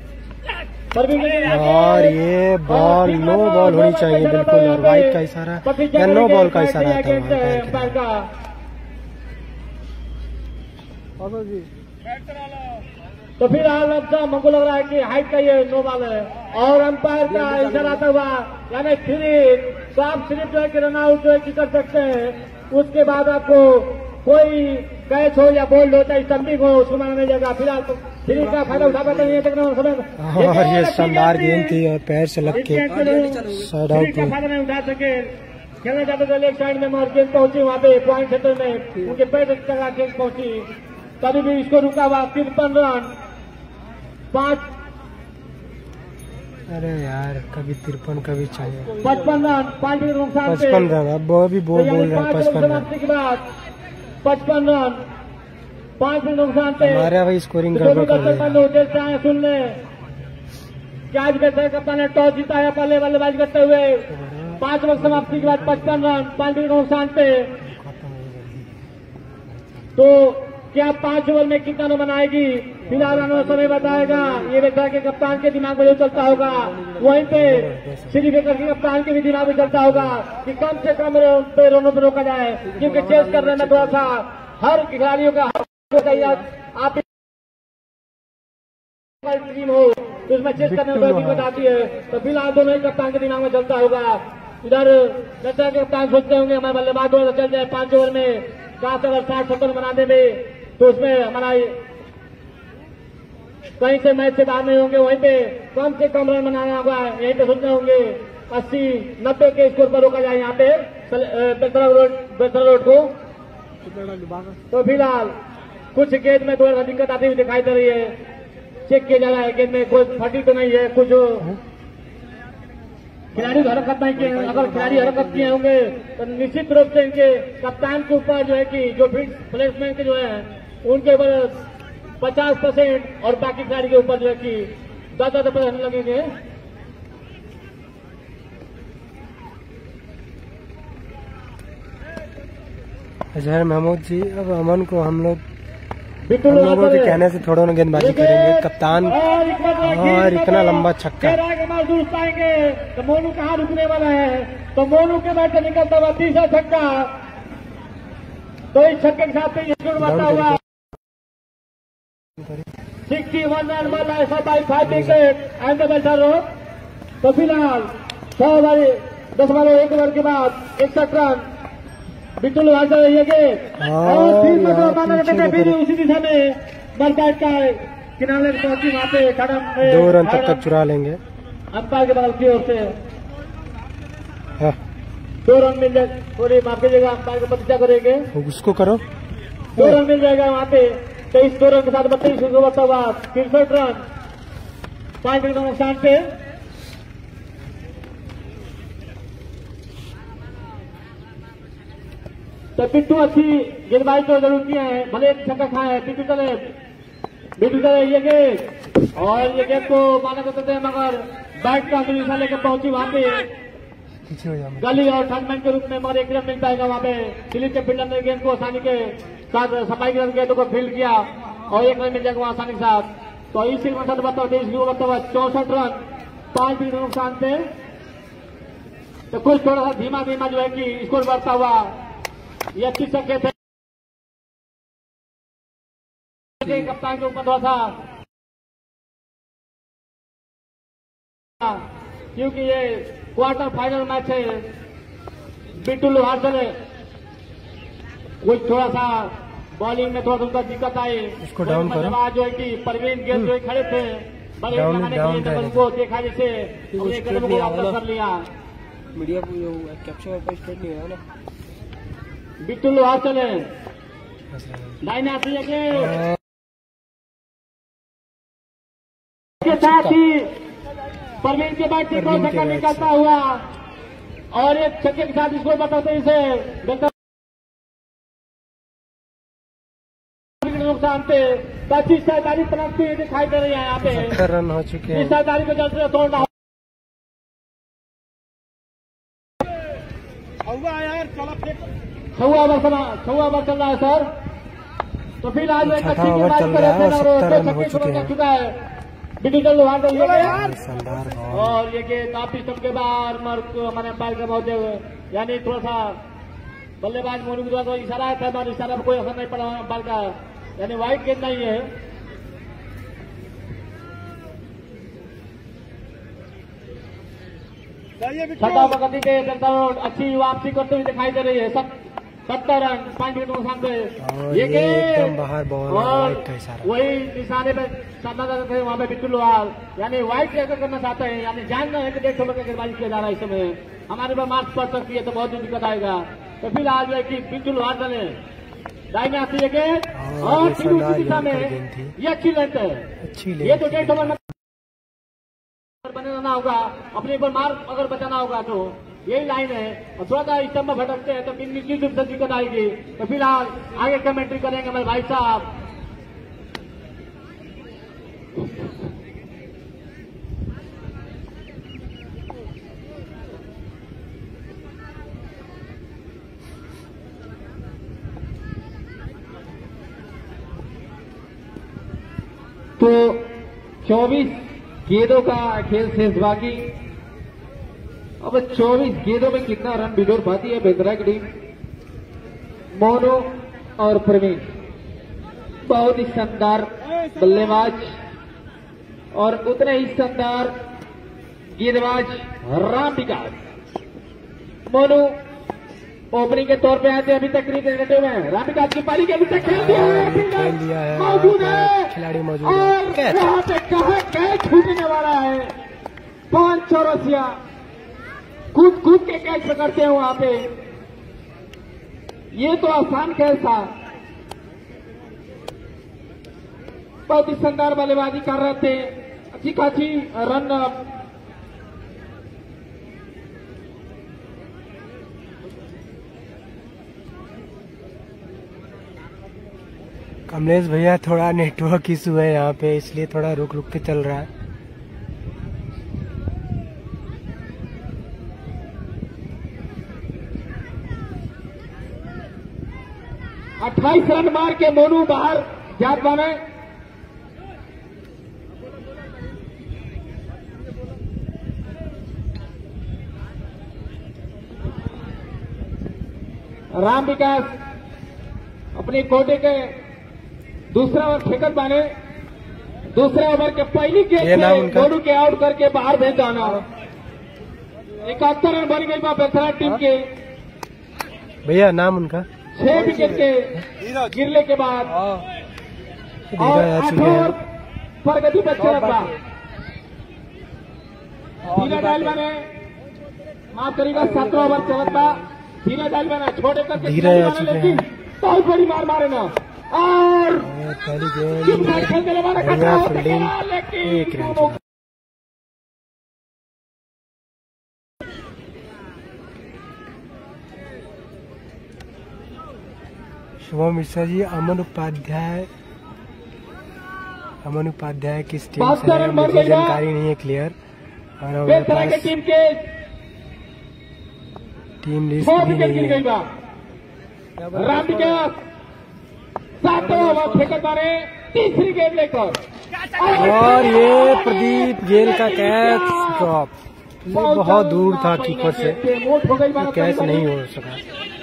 और ये बॉल नो बॉल होनी चाहिए बिल्कुल, और वाइट का इशारा या नो बॉल का इशारा था। तो फिर अब हमको लग रहा है कि हाइट का ये नो बॉल है और अंपायर का इशारा आता हुआ, यानी थ्री। तो आप सिर्फ जो है कि रन आउट जो है कि कर सकते हैं, उसके बाद आपको कोई कैच हो या बोल्ड हो चाहे स्टंपिंग हो उसको माना नहीं जाएगा। फिलहाल तो थ्री का फायदा उठा पाते नहीं है, और ये शानदार गेंद थी और पैर से लग के साइड आउट का फायदा नहीं उठा सके। खेलना चाहते थे लेफ्ट साइड में, मगर गेंद पहुंची वहां पे पॉइंट सेक्टर में, उनके पैर तक गेंद पहुंची, तभी भी इसको रुका हुआ तिरपन रन पांच। अरे यार कभी तिरपन कभी चाहिए पचपन रन पांच विकेट नुकसान, पचपन रन। अब वो भी बोल बोल रहा है पचपन रन के बाद पचपन रन पांच विकेट नुकसान पे हमारे भाई स्कोरिंग गड़बड़ कर रहे हैं। सुन ले कि आज बेहतर कप्तान ने टॉस जीता है पहले बल्लेबाजी करते हुए। पांच वक्त समाप्ति के बाद पचपन रन पांच विकेट नुकसान पे। तो क्या पांच ओवर में कितना रन बनाएगी फिलहाल रनों समय बताएगा। ये बेहतर के कप्तान के दिमाग में जो चलता होगा वहीं पे श्री बेकर के कप्तान के भी दिमाग में चलता होगा कि कम से कम पे रनों पर रोका जाए, क्योंकि चेस करने में थोड़ा सा हर खिलाड़ियों का आप टीम हो तो उसमें चेस करने में दिक्कत आती है। तो फिलहाल दोनों ही कप्तान के दिमाग में चलता होगा। इधर बेहतर के कप्तान सोचते होंगे हमारे बल्लेबाज थोड़ा सा चल जाए पांच ओवर में कहा से अगर साठ सत्तर बनाने में तो उसमें हमारा कहीं से मैच से बाहर नहीं होंगे, वहीं पे कम से कम रन बनाना होगा। यहीं पे सोचते होंगे अस्सी नब्बे के स्कोर पर रोका जाए यहाँ पे बेलतरा रोड बेलतरा रोड को। तो फिलहाल कुछ गेंद में थोड़ा सा दिक्कत आती हुई दिखाई दे रही है। चेक किया जा रहा है गेंद में कोई फटी तो नहीं है, कुछ खिलाड़ी हरकत नहीं किए। अगर खिलाड़ी हरकत किए होंगे तो निश्चित रूप से इनके कप्तान के ऊपर जो है कि जो फील्ड प्लेसमेंट के जो है उनके ऊपर पचास परसेंट और बाकी खिलाड़ी के ऊपर जो है कि दस दस परसेंट लगेंगे। अजहर महमूद जी, अब अमन को हम लोग बिल्कुल हम लोगों के कहने से थोड़ा ना गेंदबाजी करेंगे। कप्तान और इतना लंबा छक्का दूर पाएंगे तो मोनू कहाँ रुकने वाला है। तो मोनू के बैट से निकलता हुआ तीसरा छक्का, तो इस छक्के के साथ स्कोर बढ़ता हुआ सिक्सटी वन रन वाला ऐसा by five wicket and the Belthara Road. तो फिलहाल छह ओवर दस बारह एक ओवर के बाद इकसठ रन बिल्कुल वहां से रही है और फिर माना फिर उसी दिशा में बरसात का किनारे पहुंची वहां पे खड़ा दो रन तक तक चुरा लेंगे अंपायर के बगल की ओर से। दो रन मिल जाए थोड़ी माफ कीजिएगा, अंपायर को प्रतीक्षा करेंगे उसको करो। दो रन मिल जाएगा वहां पे। तेईस दो रन के साथ बत्तीस बढ़ता हुआ तिरसठ रन पांच विकेट नुकसान पे। तो पिट्टू अच्छी गेंदबाजी तो जरूर किए हैं, भले एक छक्का खाए हैं। पिट्टू चले बिट्टू चले ये गेंद और ये गेंद को माना करते थे मगर बैट का दिशा लेकर पहुंची वहां पे गली और थर्डमैन के रूप में, मगर एक रन मिल पाएगा वहां पे। दिलीप के फील्डर ने गेंद को आसानी के साथ सफाई के गेंद को फील्ड किया और एक रन मिल जाएगा वहां आसानी के साथ। तो इसी में बताओ तेईस बताओ चौसठ रन पांच विकेट नुकसान पे। तो कुछ थोड़ा सा धीमा धीमा जो है कि स्कोर बढ़ता हुआ ये अच्छी संकेत है कप्तान के ऊपर थोड़ा सा, क्योंकि ये क्वार्टर फाइनल मैच है। बिट्टू लोहार चले कुछ थोड़ा सा बॉलिंग में थोड़ा सा दिक्कत आई। इसको डाउन करो। जो है कि परवीन गेंद जो खड़े थे बड़े लगाने के लिए उनको देखा जैसे हमने कदम को वापस कर लिया। मीडिया कैप्चर का स्टेट नहीं है ना। बिट्टू लोहार चले लाइन आती है के साथ ही परवीन के बैट से दो छक्का निकलता हुआ और एक छक्के के साथ स्कोर बताते इसे नुकसान पे पच्चीस सैतालीस पनौती दिखाई दे रही है यहाँ पे। रन हो चुके हैं। सैतालीस को चलते तोड़ना छुआ ओवर छुआ ओवर चल रहा है सर। तो फिलहाल एक अच्छी गेंदबाजी कर रहे थे चुका है डिजिटल लोहार और ये गेंद काफी स्टंप के बाहर मार्क हमारे अंपायर का बहुत यानी थोड़ा सा बल्लेबाज मोनू के द्वारा इशारा था, हमारे इशारा पर कोई असर नहीं पड़ा अंपायर का, यानी वाइट गेंद नहीं है। छठा बकती के अच्छी वापसी करते हुए दिखाई दे रही है। सब सत्तर रन पांच विकेट नुकसान पे ये गेंद और वही निशाने पे सामना करते थे वहां पे बिट्टू लोहार, यानी व्हाइट लेकर करना चाहते हैं, यानी जानना है कि डेढ़ सौ का गेंदबाजी किया जा रहा है इस समय। हमारे पास मार्क्स पड़ सकती है तो बहुत ही दिक्कत आएगा। तो फिलहाल जो है कि बिट्टू लोहार चले दाहिने आती है गेंद और फिर उसी दिशा में ये अच्छी लेंथ है। ये तो डेढ़ सौ में बनाना होगा, अपने ऊपर मार्क अगर बचाना होगा तो यही लाइन है। और थोड़ा सा स्तंभ भटकते हैं तो निश्चित रूप से दिक्कत आएगी। तो फिलहाल आगे कमेंट्री करेंगे हमारे भाई साहब। चौबीस गेंदों का खेल शेष बाकी। अब चौबीस गेंदों में कितना रन बिडोर पाती है बेंद्रा की टीम। मोनू और प्रवीण बहुत ही शानदार बल्लेबाज और उतने ही शानदार गेंदबाज राम विकास। मोनू ओपनिंग के तौर पे आते अभी तक नहीं डटे हुए हैं। राम विकास की पारी के अभी तक खेल दिया है, मौजूद है खिलाड़ी मौजूद और यहाँ पे कहा कैच छूटने वाला है। पांच चौरसिया कूद कूद के कैच पकड़ते हैं वहां पे। ये तो आसान कैच था। बहुत ही शानदार बल्लेबाजी कर रहे थे, अच्छी खासी रन कमलेश भैया थोड़ा नेटवर्क इशू है यहाँ पे, इसलिए थोड़ा रुक रुक के चल रहा है। अट्ठाईस रन मार के मोनू बाहर जात पावे। राम विकास अपने कोटे के दूसरा ओवर फेंकत बाने। दूसरे ओवर के पहली गेंद से मोनू के आउट करके बाहर भेज जाना। इकहत्तर रन बन गई बेंद्रा टीम के। भैया नाम उनका छह विकेट के गिरने के बाद और आठ ओवर प्रगति पर चलता। धीरे डालवा ने माफ करेगा सत्रह ओवर चलता। धीरे डालवा ने छोटे करके लेकिन बहुत बड़ी मार मारे ना और पहली गेंद बढ़िया फील्डिंग, एक रन। शुभम मिश्रा जी, अमन उपाध्याय अमन उपाध्याय किस टीम से है मुझे जानकारी नहीं है क्लियर। और हमारे पास टीम के टीम लिस्ट भी नहीं है। राम विकास सातों ओवर फेंकत मारे तीसरी गेंद लेकर और ये प्रदीप गेल का कैच ड्रॉप। ये बहुत दूर था कीपर से, तो कैच नहीं हो सका।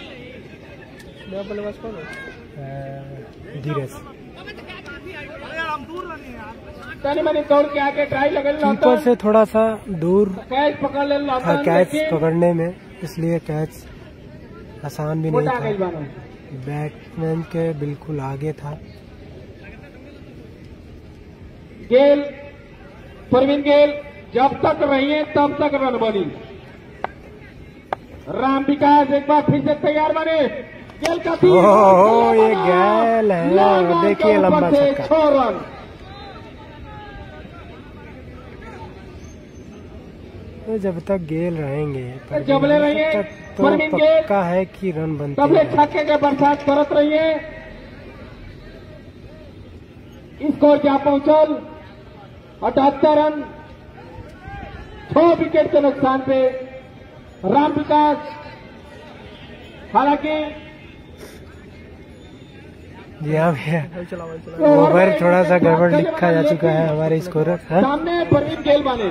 धीरज तनी मनी दौड़ के आके ट्राई लगल कीपर से थोड़ा सा दूर कैच पकड़ ले था कैच पकड़ने में, इसलिए कैच आसान भी नहीं था। बैट्समैन के बिल्कुल आगे था। गेल प्रवीण गेल जब तक रहिए तब तक रन बनी। राम विकास एक बार फिर से तैयार बने। गेल का ओह ये गेल है, देखिए लंबा छक्का। छह रन तो जब तक गेल रहेंगे जबले रहिए तब तो पक्का है कि रन बनते तबले छक्के के बरसात करत रहिए। स्कोर क्या पहुंचल अठहत्तर रन छह विकेट के नुकसान पे राम विकास। हालांकि जी हाँ भैया ओवर थोड़ा सा गड़बड़ लिखा जा चुका है हमारे स्कोरर। सामने प्रवीण गेल बने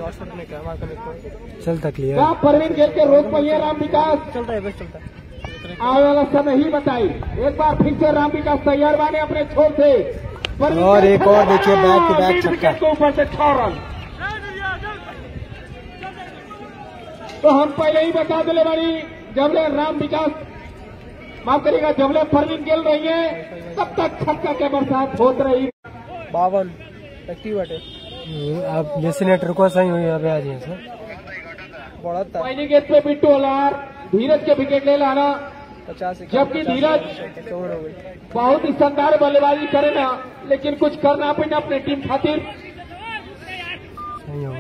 चलता क्लियर। प्रवीण गेल के रोक पहिए राम विकास चलता है चलता है आने वाला समय ही बताई। एक बार फिर से राम विकास तैयार बने अपने छोर से और एक और देखिए बैक टू बैक छक्का के ऊपर से छह रन। तो हम पहले ही बता दिले बड़ी जबले राम विकास माफ करिएगा जबले प्रवीण गेल रही है तब तक छक्का के बरसात होत रही। बावन एक्टिव बाटे आप जैसे नेटवर्क सही हुई अभी आ जाइए सर। पहली गेंद पे बिट्टू अलार धीरज के विकेट ले लाना। पचास जबकि धीरज बहुत ही शानदार बल्लेबाजी करे ना लेकिन कुछ करना पड़ना अपने टीम खातिर। सही होगा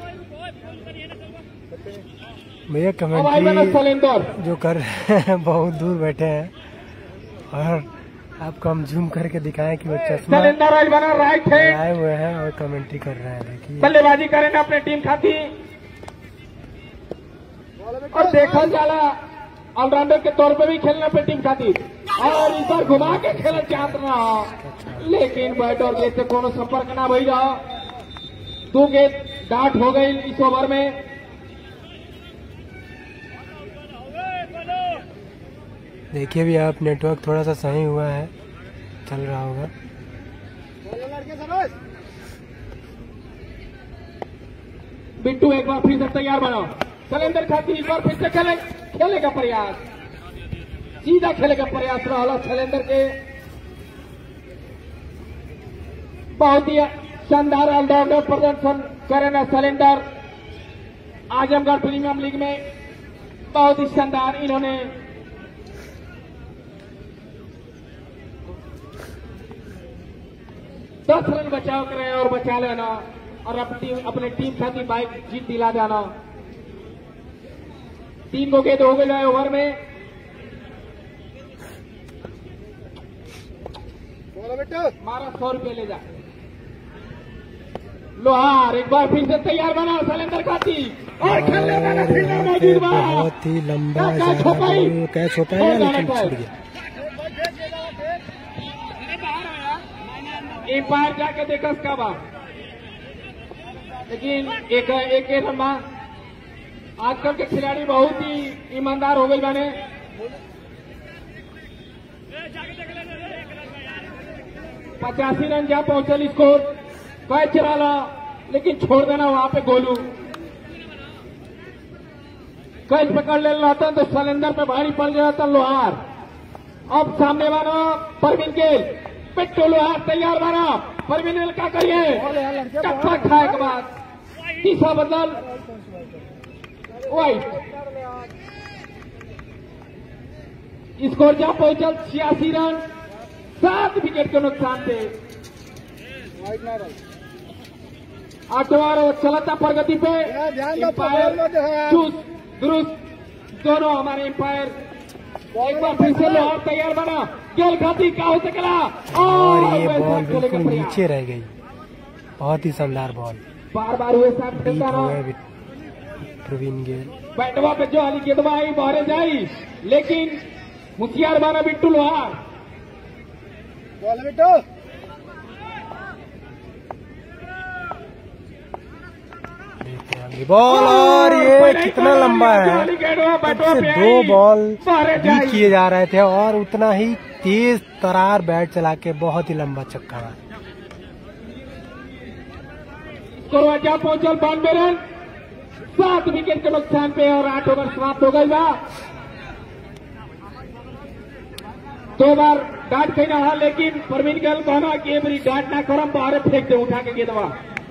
भैया कमेंट्री जो कर रहे हैं बहुत दूर बैठे हैं और आपको हम जूम करके दिखाएं कि वो चश्मा राइट है आए हुए हैं और कमेंट्री कर रहे हैं। देखिए बल्लेबाजी करे ना अपने टीम खातिर और देखा जाला ऑलराउंडर के तौर पे भी खेलना अपनी टीम खातिर और इस बार घुमा के खेलना चाहत रहा लेकिन बैट और गेंद से कोनो संपर्क ना भई रहा। दो गेंद डाट हो गई इस ओवर में। देखिए भी आप, नेटवर्क थोड़ा सा सही हुआ है, चल रहा होगा। बिट्टू एक बार फिर से तैयार बनाओ। सलेंदर खाती एक बार फिर से खेले खेले का प्रयास, सीधा खेले का प्रयास रहा सलेंदर के। बहुत ही शानदार ऑलराउंडर प्रदर्शन करे ना सलेंदर। आजमगढ़ प्रीमियम लीग में बहुत ही शानदार इन्होंने दस रन बचाव करे और बचा लेना और अपनी अपने टीम खाती बाइक जीत दिला जाना। तीन को गेंद हो गए ओवर में। मारा सौ रुपये ले जा। लोहार एक बार फिर से तैयार बना सलेंदर खाती और खेलने वाला फील्डर मौजूद बा। बहुत ही लंबा कैच होता है लेकिन छूट गया। एम्पायर जाके देखा उसका बा, लेकिन एक एक लंबा। आजकल के खिलाड़ी बहुत ही ईमानदार हो गए बने। पचासी रन जा पहुंचल स्कोर, कैच चला ला लेकिन छोड़ देना वहां पे गोलू। कैच पकड़ ले रहता तो सलेंदर पे भारी पड़ जाता लोहार। अब सामने वाला परवीन गेल, पिट्टू लोहार तैयार बना। परवीन गेल क्या करिए, टप्पा खाए के बाद तीसरा बदल वाइट। स्कोर जा पहुंचल छियासी रन, सात विकेट के नुकसान पे। आठवां ओवर चलता प्रगति पे। एम्पायर चुस्त दुरुस्त दोनों हमारे एम्पायर। एक बार फिर से लोहार तैयार बना। गेल खाती क्या हो सकेला और ये बॉल बिल्कुल नीचे रह गई। बहुत ही शानदार बॉल, बार बार हुए साथ खेलता रहा। प्रवीण गेल बैटवा पे जो हाली गेंदवा आई बाहर जाई, लेकिन मुखियार बाना बिट्टू लोहार। बिट्टू बॉल, और ये कितना लंबा है। से दो बॉल भी किए जा रहे थे और उतना ही तेज तरार बैट चला के बहुत ही लंबा छक्का है। कोरवाजा पहुंचल बानवे रन, सात विकेट के नुकसान पे और आठ ओवर समाप्त हो गई बा। दो बार डांट कही ना, लेकिन परवीन गेल कहना कि मेरी डांट ना करम, बाहर फेंक दे उठा के गेंदवा।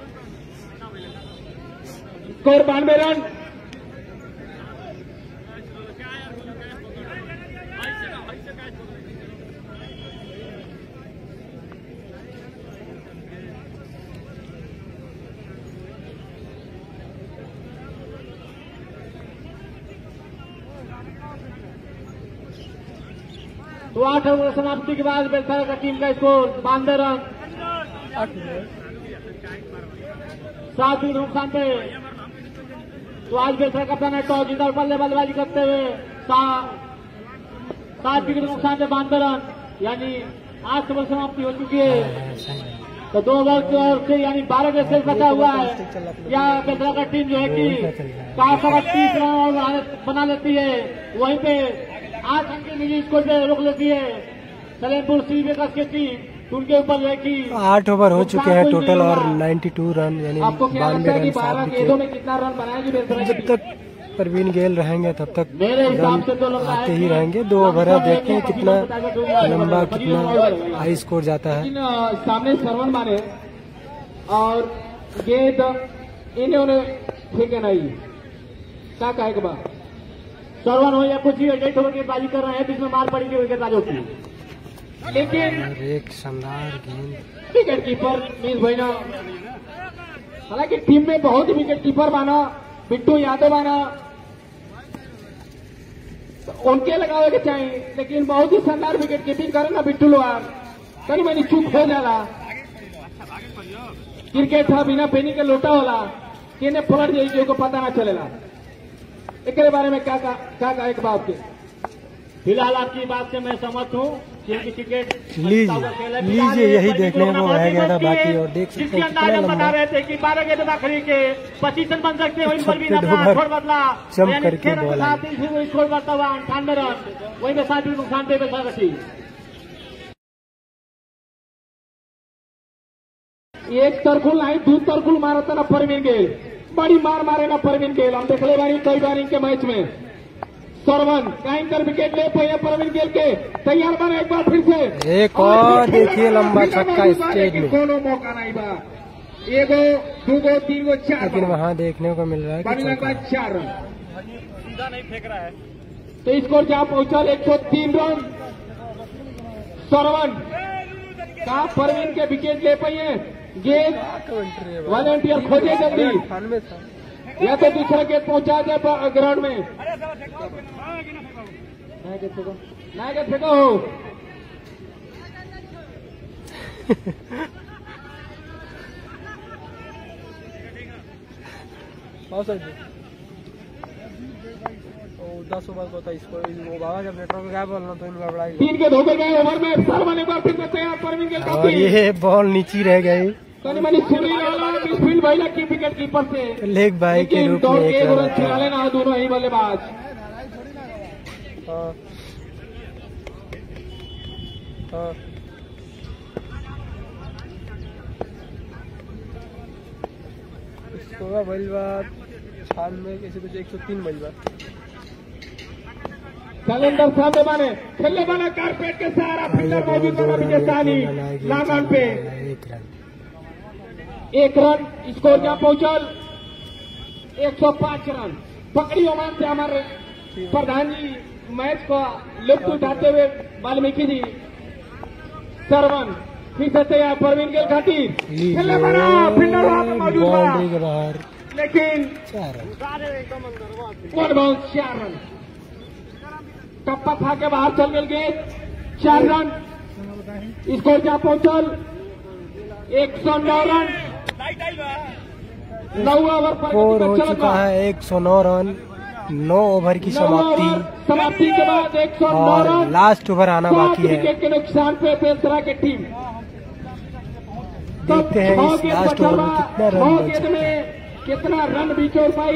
स्कोर बानवे रन। तो आठ ओवर समाप्ति के बाद बेलसारा का टीम का स्कोर बानवे रन, सात विकेट नुकसान पे। तो आज बेलसारा का प्लान है टॉस जीता बल्लेबाजी करते हुए सात विकेट नुकसान पे बानवे रन, यानी आठ ओवर समाप्ति हो चुकी है। तो दो ओवर की ओर से यानी बारह के शेष बचा हुआ है। या बेलसारा का टीम जो है कि सात ओवर तीस रन बना लेती है, वहीं पे आठ अंक के निजी स्कोर पे रोक लेती है सलेमपुर सी विकास की टीम। उनके ऊपर जो है कि आठ ओवर हो चुके हैं टोटल और बानवे रन, यानी बानवे रन सात विकेटों में कितना रन बनाएगी? जब तक परवीन गेल रहेंगे तब तक मेरे हिसाब से तो आते ही रहेंगे। दो ओवर है, देखते हैं कितना लंबा कितना हाई स्कोर जाता है। सामने सरवन मारे और गेंद इन्होंने ठीक है नहीं क्या कहे बा सरवन हो या कुछ ही डेट ओवर गेंदबाजी कर रहे हैं, बीच में मार पड़ी की गेंदबाजों की, लेकिन एक शानदार गेंद। विकेट कीपर मीन भैया, हालांकि टीम में बहुत विकेट कीपर माना, बिट्टू यादव माना, तो उनके लगावे के चाहिए, लेकिन बहुत ही शानदार विकेट कीपिंग करे ना बिट्टू लोहार। कहीं मैंने चूक हो जाला। क्रिकेट था बिना पेनी के लोटा होला, केने पलट जाएगी को पता ना चलेगा। एक बारे में क्या क्या कहा एक बात के? फिलहाल आपकी बात से मैं सहमत हूं। लीजिए लीजिए यही देखने को रह गया था बाकी, और देख सकते हैं कितना लंबा रहे थे कि बारह गेंद दाखिली के पच्चीस रन बन सकते हैं। वहीं पर भी स्कोर बदला जम करके बॉल स्कोर बढ़ता हुआ अंठानवे रन, वहीं में साठ नुकसान पे रखी। एक तरकुल नहीं दू तरकुल मारा था ना परवीन गेल, बड़ी मार मारे ना परवीन गेल। हम देखले बारी कई बारी के मैच में सरवन कहीं कर विकेट ले पाए परवीन गेल के, तैयार बना एक बार फिर से एक और देखिए लंबा छक्का स्टेज में, कोनो मौका नहीं बा। एगो दूगो तीन गो चार, लेकिन वहाँ देखने को मिल रहा है कि चार रन सीधा नहीं फेंक रहा है। तो स्कोर जहाँ पहुंचा एक सौ तीन रन। सरवन का परवीन के विकेट ले पाए, गेंद वॉलंटियर खोजे जल्दी, या तो दूसरा गेंद पहुंचा जाए ग्राउंड में। ना गेंद फेंको हो दस ओवर को वो बाबा जब नेटवर्क क्या बोलना तो इनका बड़ा तीन के धोखे गए ओवर में। सरवन एक बार फिर से तैयार, परवीन गेल और ये बॉल नीचे रह गई। तनी मनी सुनी मिडफील्ड भैया की विकेट कीपर से लेग बाई के रूप में एक रन छिड़ा लेना दोनों ही बल्लेबाज। हाँ हाँ इसको बल्लेबा छियानवे कैसे कुछ एक सौ तीन बल्लेबा कैलेंडर सामने बने खेलने बना कारपेट के सहारा फिल्डर मौजूद बना विजय साहनी लांगन पे एक रन। स्कोर जहाँ पहुंचल एक सौ पांच रन। पकड़ी ओमान से हमारे प्रधान जी मैच को लुत्फ उठाते हुए वाल्मीकि जी। सरवन फिर से तैयार, परवीन गेल खातिर खेलने बना फिल्डर वहां पे मौजूद बना, लेकिन वन बाउंस चार रन। टप्पा खा के बाहर चल गए गेंद, चार रन। स्कोर जहाँ पहुंचल एक सौ नौ रन। नौ ओवर पर हो चुका है एक सौ नौ रन, नौ ओवर की समाप्ति समाप्ति के बाद एक सौ नौ और रन। लास्ट ओवर आना बाकी है। विकेट के नुकसान पे बेलसरा की टीम देखते हैं इस लास्ट ओवर में कितना रन बच सकता है। कितना रन भी चोर पाई।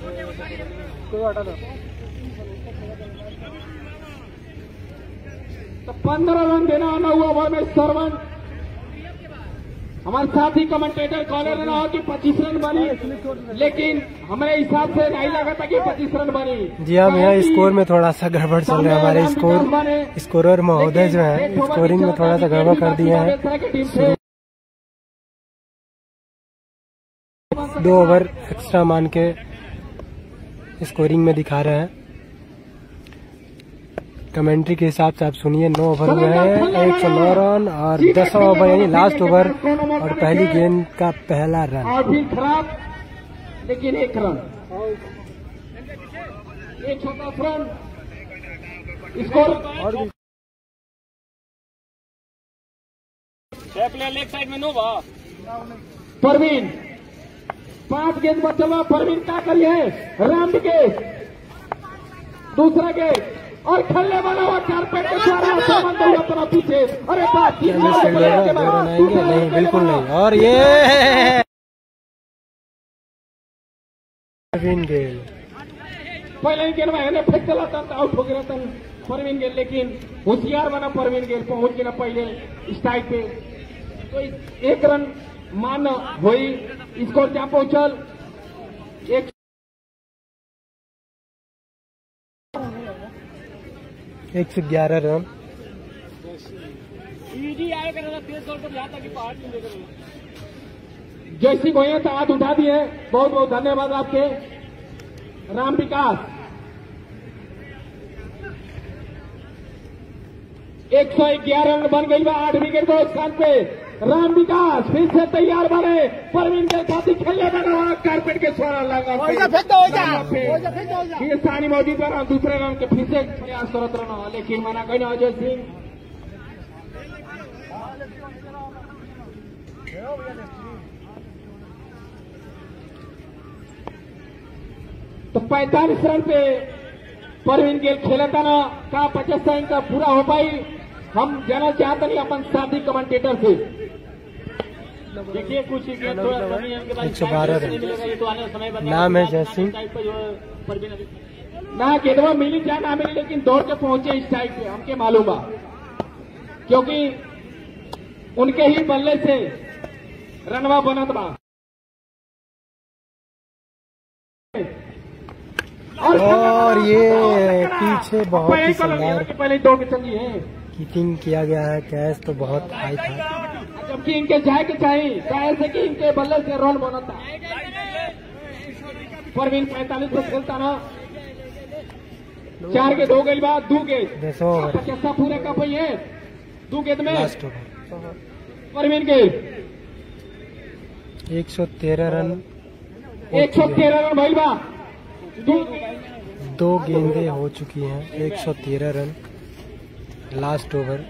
तो पंद्रह रन देना आना हुआ ओवर में। सरवन हमारे साथ ही कमेंटेटर कॉलर ना हो कि पच्चीस रन बनी, लेकिन हमारे हिसाब से नहीं लगा था कि पच्चीस रन बनी। जी हाँ भैया, स्कोर में थोड़ा सा गड़बड़ चल रहा है। हमारे स्कोर स्कोरर महोदय जो है स्कोरिंग में थोड़ा सा गड़बड़ कर दिया है। दो ओवर एक्स्ट्रा मान के स्कोरिंग में दिखा रहे हैं। कमेंट्री के हिसाब से आप सुनिए, नौ ओवर में है एक सौ नौ रन और दस ओवर यानी लास्ट ओवर और पहली गेंद का पहला रन। और भी खराब, लेकिन एक रन, एक सौ दस रन स्कोर। और लेग साइड में नोवा परवीन पांच गेंद बचा। परवीन क्या करिए, राम विकेट दूसरा गेंद और खेलने वाला हुआ कारपेट के द्वारा संबंध हुआ अपना पीछे। अरे बात नहीं, बिल्कुल नहीं। और ये परवीन गेल पहले गेंद में फेंक चला था, आउट हो गया था परवीन गेल, लेकिन होशियार बना परवीन गेल, पहुंच गया पहले स्ट्राइक पे। तो एक रन मान हुई। स्कोर जहाँ पहुंचल एक एक सौ ग्यारह रन। जैसी भैया तो हाथ उठा दिए, बहुत बहुत धन्यवाद आपके। राम विकास एक सौ ग्यारह रन बन गई बा, आठ विकेट को स्थान पे। राम विकास फिर से तैयार बने, परवीन के साथी खेलने बना कारपेट के छोड़ा लगा सानी मौजूद बना। दूसरे रन के फिर से प्रयास करत रहना, लेकिन मना कहना अजय सिंह। तो पैंतालीस रन पे परवीन गेल खेला था ना का पचास इनका पूरा हो पाई। हम जाना चाहते नहीं अपन साथी कमेंटेटर से। देखिए कुछ एक सौ बारह रन। नाम है जय सिंह। ना गेंदवा मिली चाहे ना मिली, लेकिन दौड़ के पहुंचे इस टाइप पे हमके मालूम बा, क्योंकि उनके ही बल्ले से रनवा बनत बा। और ये पीछे बहुत ही शानदार पहले दो के चली है, कीपिंग किया गया है। कैच तो बहुत हाई था, जबकि इनके जाए के चाहिए चाहे से कि इनके बल्ले से रन बनता। परवीन पैंतालीस पर खेलता ना, चार के दो गेंद बाद दो गेंद पचासा पूरे का पही है दो गेंद में। परवीन के एक सौ तेरह रन एक सौ तेरह रन भाई बा। दो गेंदें हो चुकी हैं, एक सौ तेरह रन लास्ट ओवर।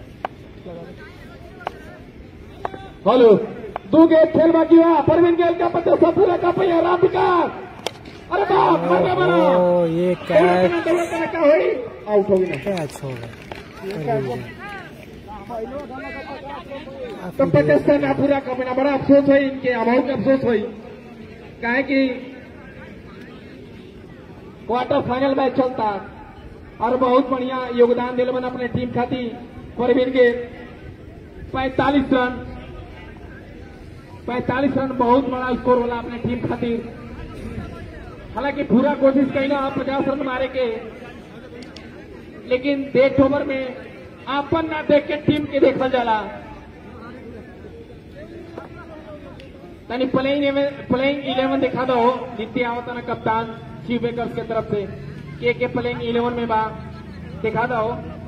हेलो दो गेंद खेल बाकी हुआ। परवीन गेल का पचासा पूरा का पही है रात का। अरे बाप मर बना। ओ ये कैच आउट हो गया, कैच हो गया। तो पचहत्तर ना पूरा कपना बड़ा अफसोस है, इनके अभाव का अफसोस है। कहे कि क्वार्टर फाइनल मैच चलता और बहुत बढ़िया योगदान दिल बन अपने टीम खातिर। परवीन के पैंतालीस रन पैंतालीस रन बहुत बड़ा स्कोर होला अपने टीम खातिर। हालांकि पूरा कोशिश कही ना पचास रन मारे के, लेकिन डेढ़ ओवर में आपन ना देख के टीम के देखल जाला। तनी प्लेइंग प्लेइंग इलेवन दिखा दो जितने आवता ना कप्तान शिव बेकर्स के तरफ से के के प्लेइंग इलेवन में बा दिखा दो।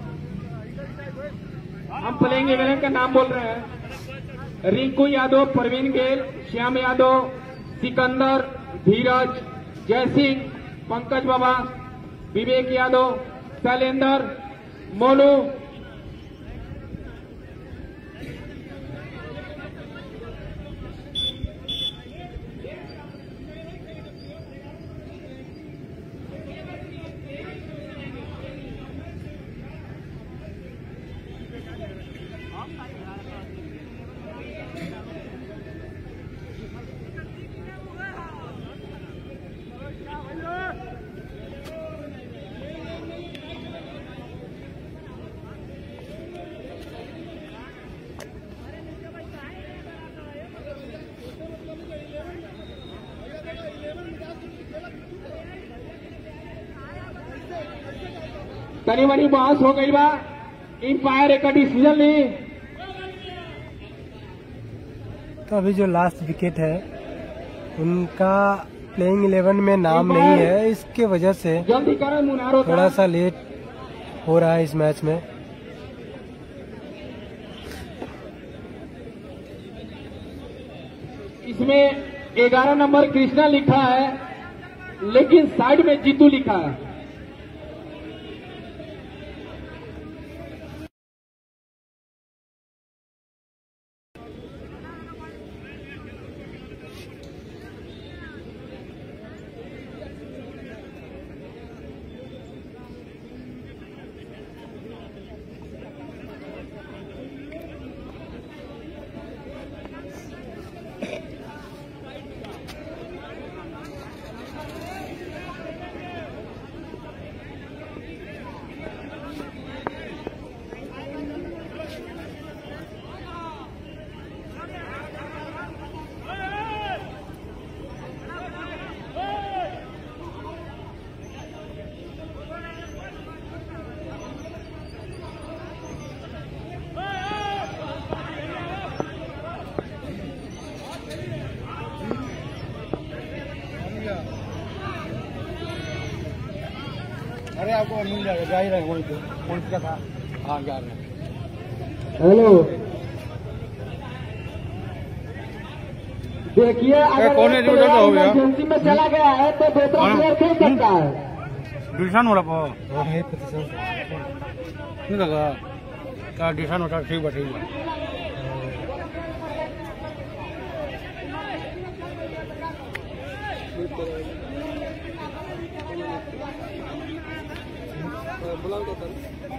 हम प्लेइंग इलेवन का नाम बोल रहे हैं। रिंकू यादव, परवीन गेल, श्याम यादव, सिकंदर, धीरज, जय सिंह, पंकज बाबा, विवेक यादव, शैलेंदर, मोनू, तनी मनी बहस हो गई बा। इंपायर एक डिसीजन ली। तो अभी जो लास्ट विकेट है उनका प्लेइंग इलेवन में नाम नहीं है, इसके वजह से जल्दी करें मुनारो थोड़ा सा लेट हो रहा है इस मैच में। इसमें ग्यारह नंबर कृष्णा लिखा है, लेकिन साइड में जीतू लिखा है। अरे आपको मिल जाएगा, जा ही रहे वहीं पे कौन सा था। हाँ जा रहे हैं। हेलो देखिए, अगर कौन इमरजेंसी में चला गया है तो दूसरा प्लेयर खेल सकता है। डिशन हो रहा है क्या डिशन होता ठीक बा ठीक बा। बुलाओ तो कर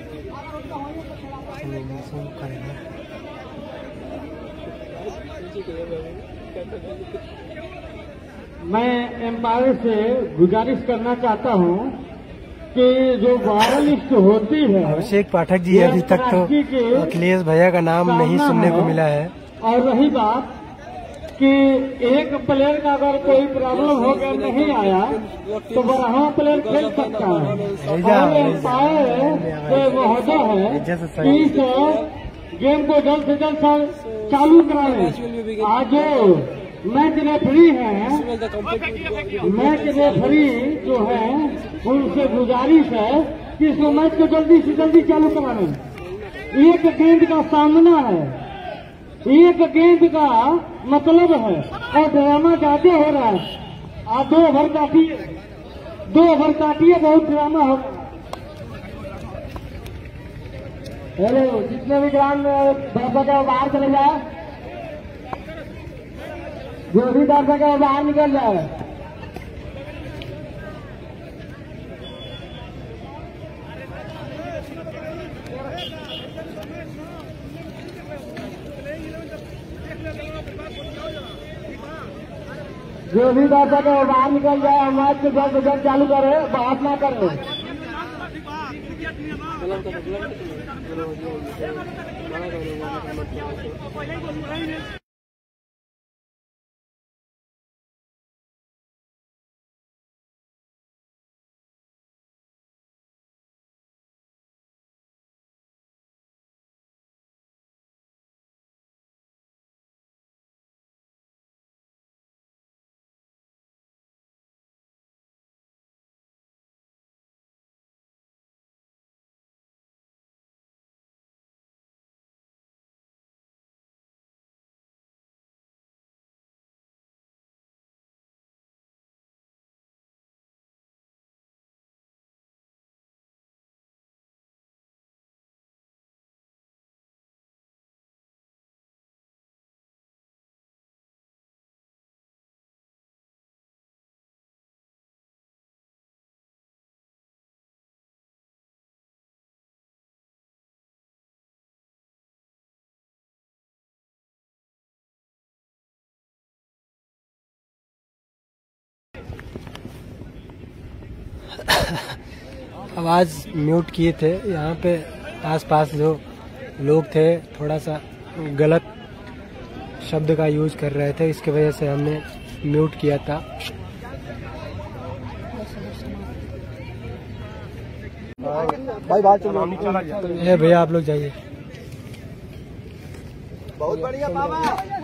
मैं एम्पायर से गुजारिश करना चाहता हूं कि जो बारह लिस्ट होती है, अभिषेक पाठक जी अभी तक तो अखिलेश भैया का नाम नहीं सुनने को मिला है। और रही बात कि एक प्लेयर का अगर कोई प्रॉब्लम हो गया नहीं आया तो बारह प्लेयर खेल सकता है। और एम्पायर महोदय है कि इस गेम को जल्द से जल्द चालू कराएं। आज जो मैच रेफरी है, मैच रेफरी जो है उनसे गुजारिश है कि इस मैच को जल्दी से जल्दी चालू कराएं। एक गेंद का सामना है, एक गेंद का मतलब है और ड्रामा ज्यादा हो रहा है। आप दो ओवर काटिए, दो ओवर काटिए, बहुत ड्रामा हो। हेलो, जितने भी ग्राउंड दर्शक है बाहर चले जाए, जो भी दर्शक है बाहर निकल जाए। जो भी दर्शक है बाहर निकल जाए, मैच को जल्द से जल्द चालू करे, बात ना करे। अब आज म्यूट किए थे। यहाँ पे आसपास जो लोग थे थोड़ा सा गलत शब्द का यूज कर रहे थे, इसकी वजह से हमने म्यूट किया था। भाई बात चलो, ये भैया आप लोग जाइए। बहुत बढ़िया बाबा।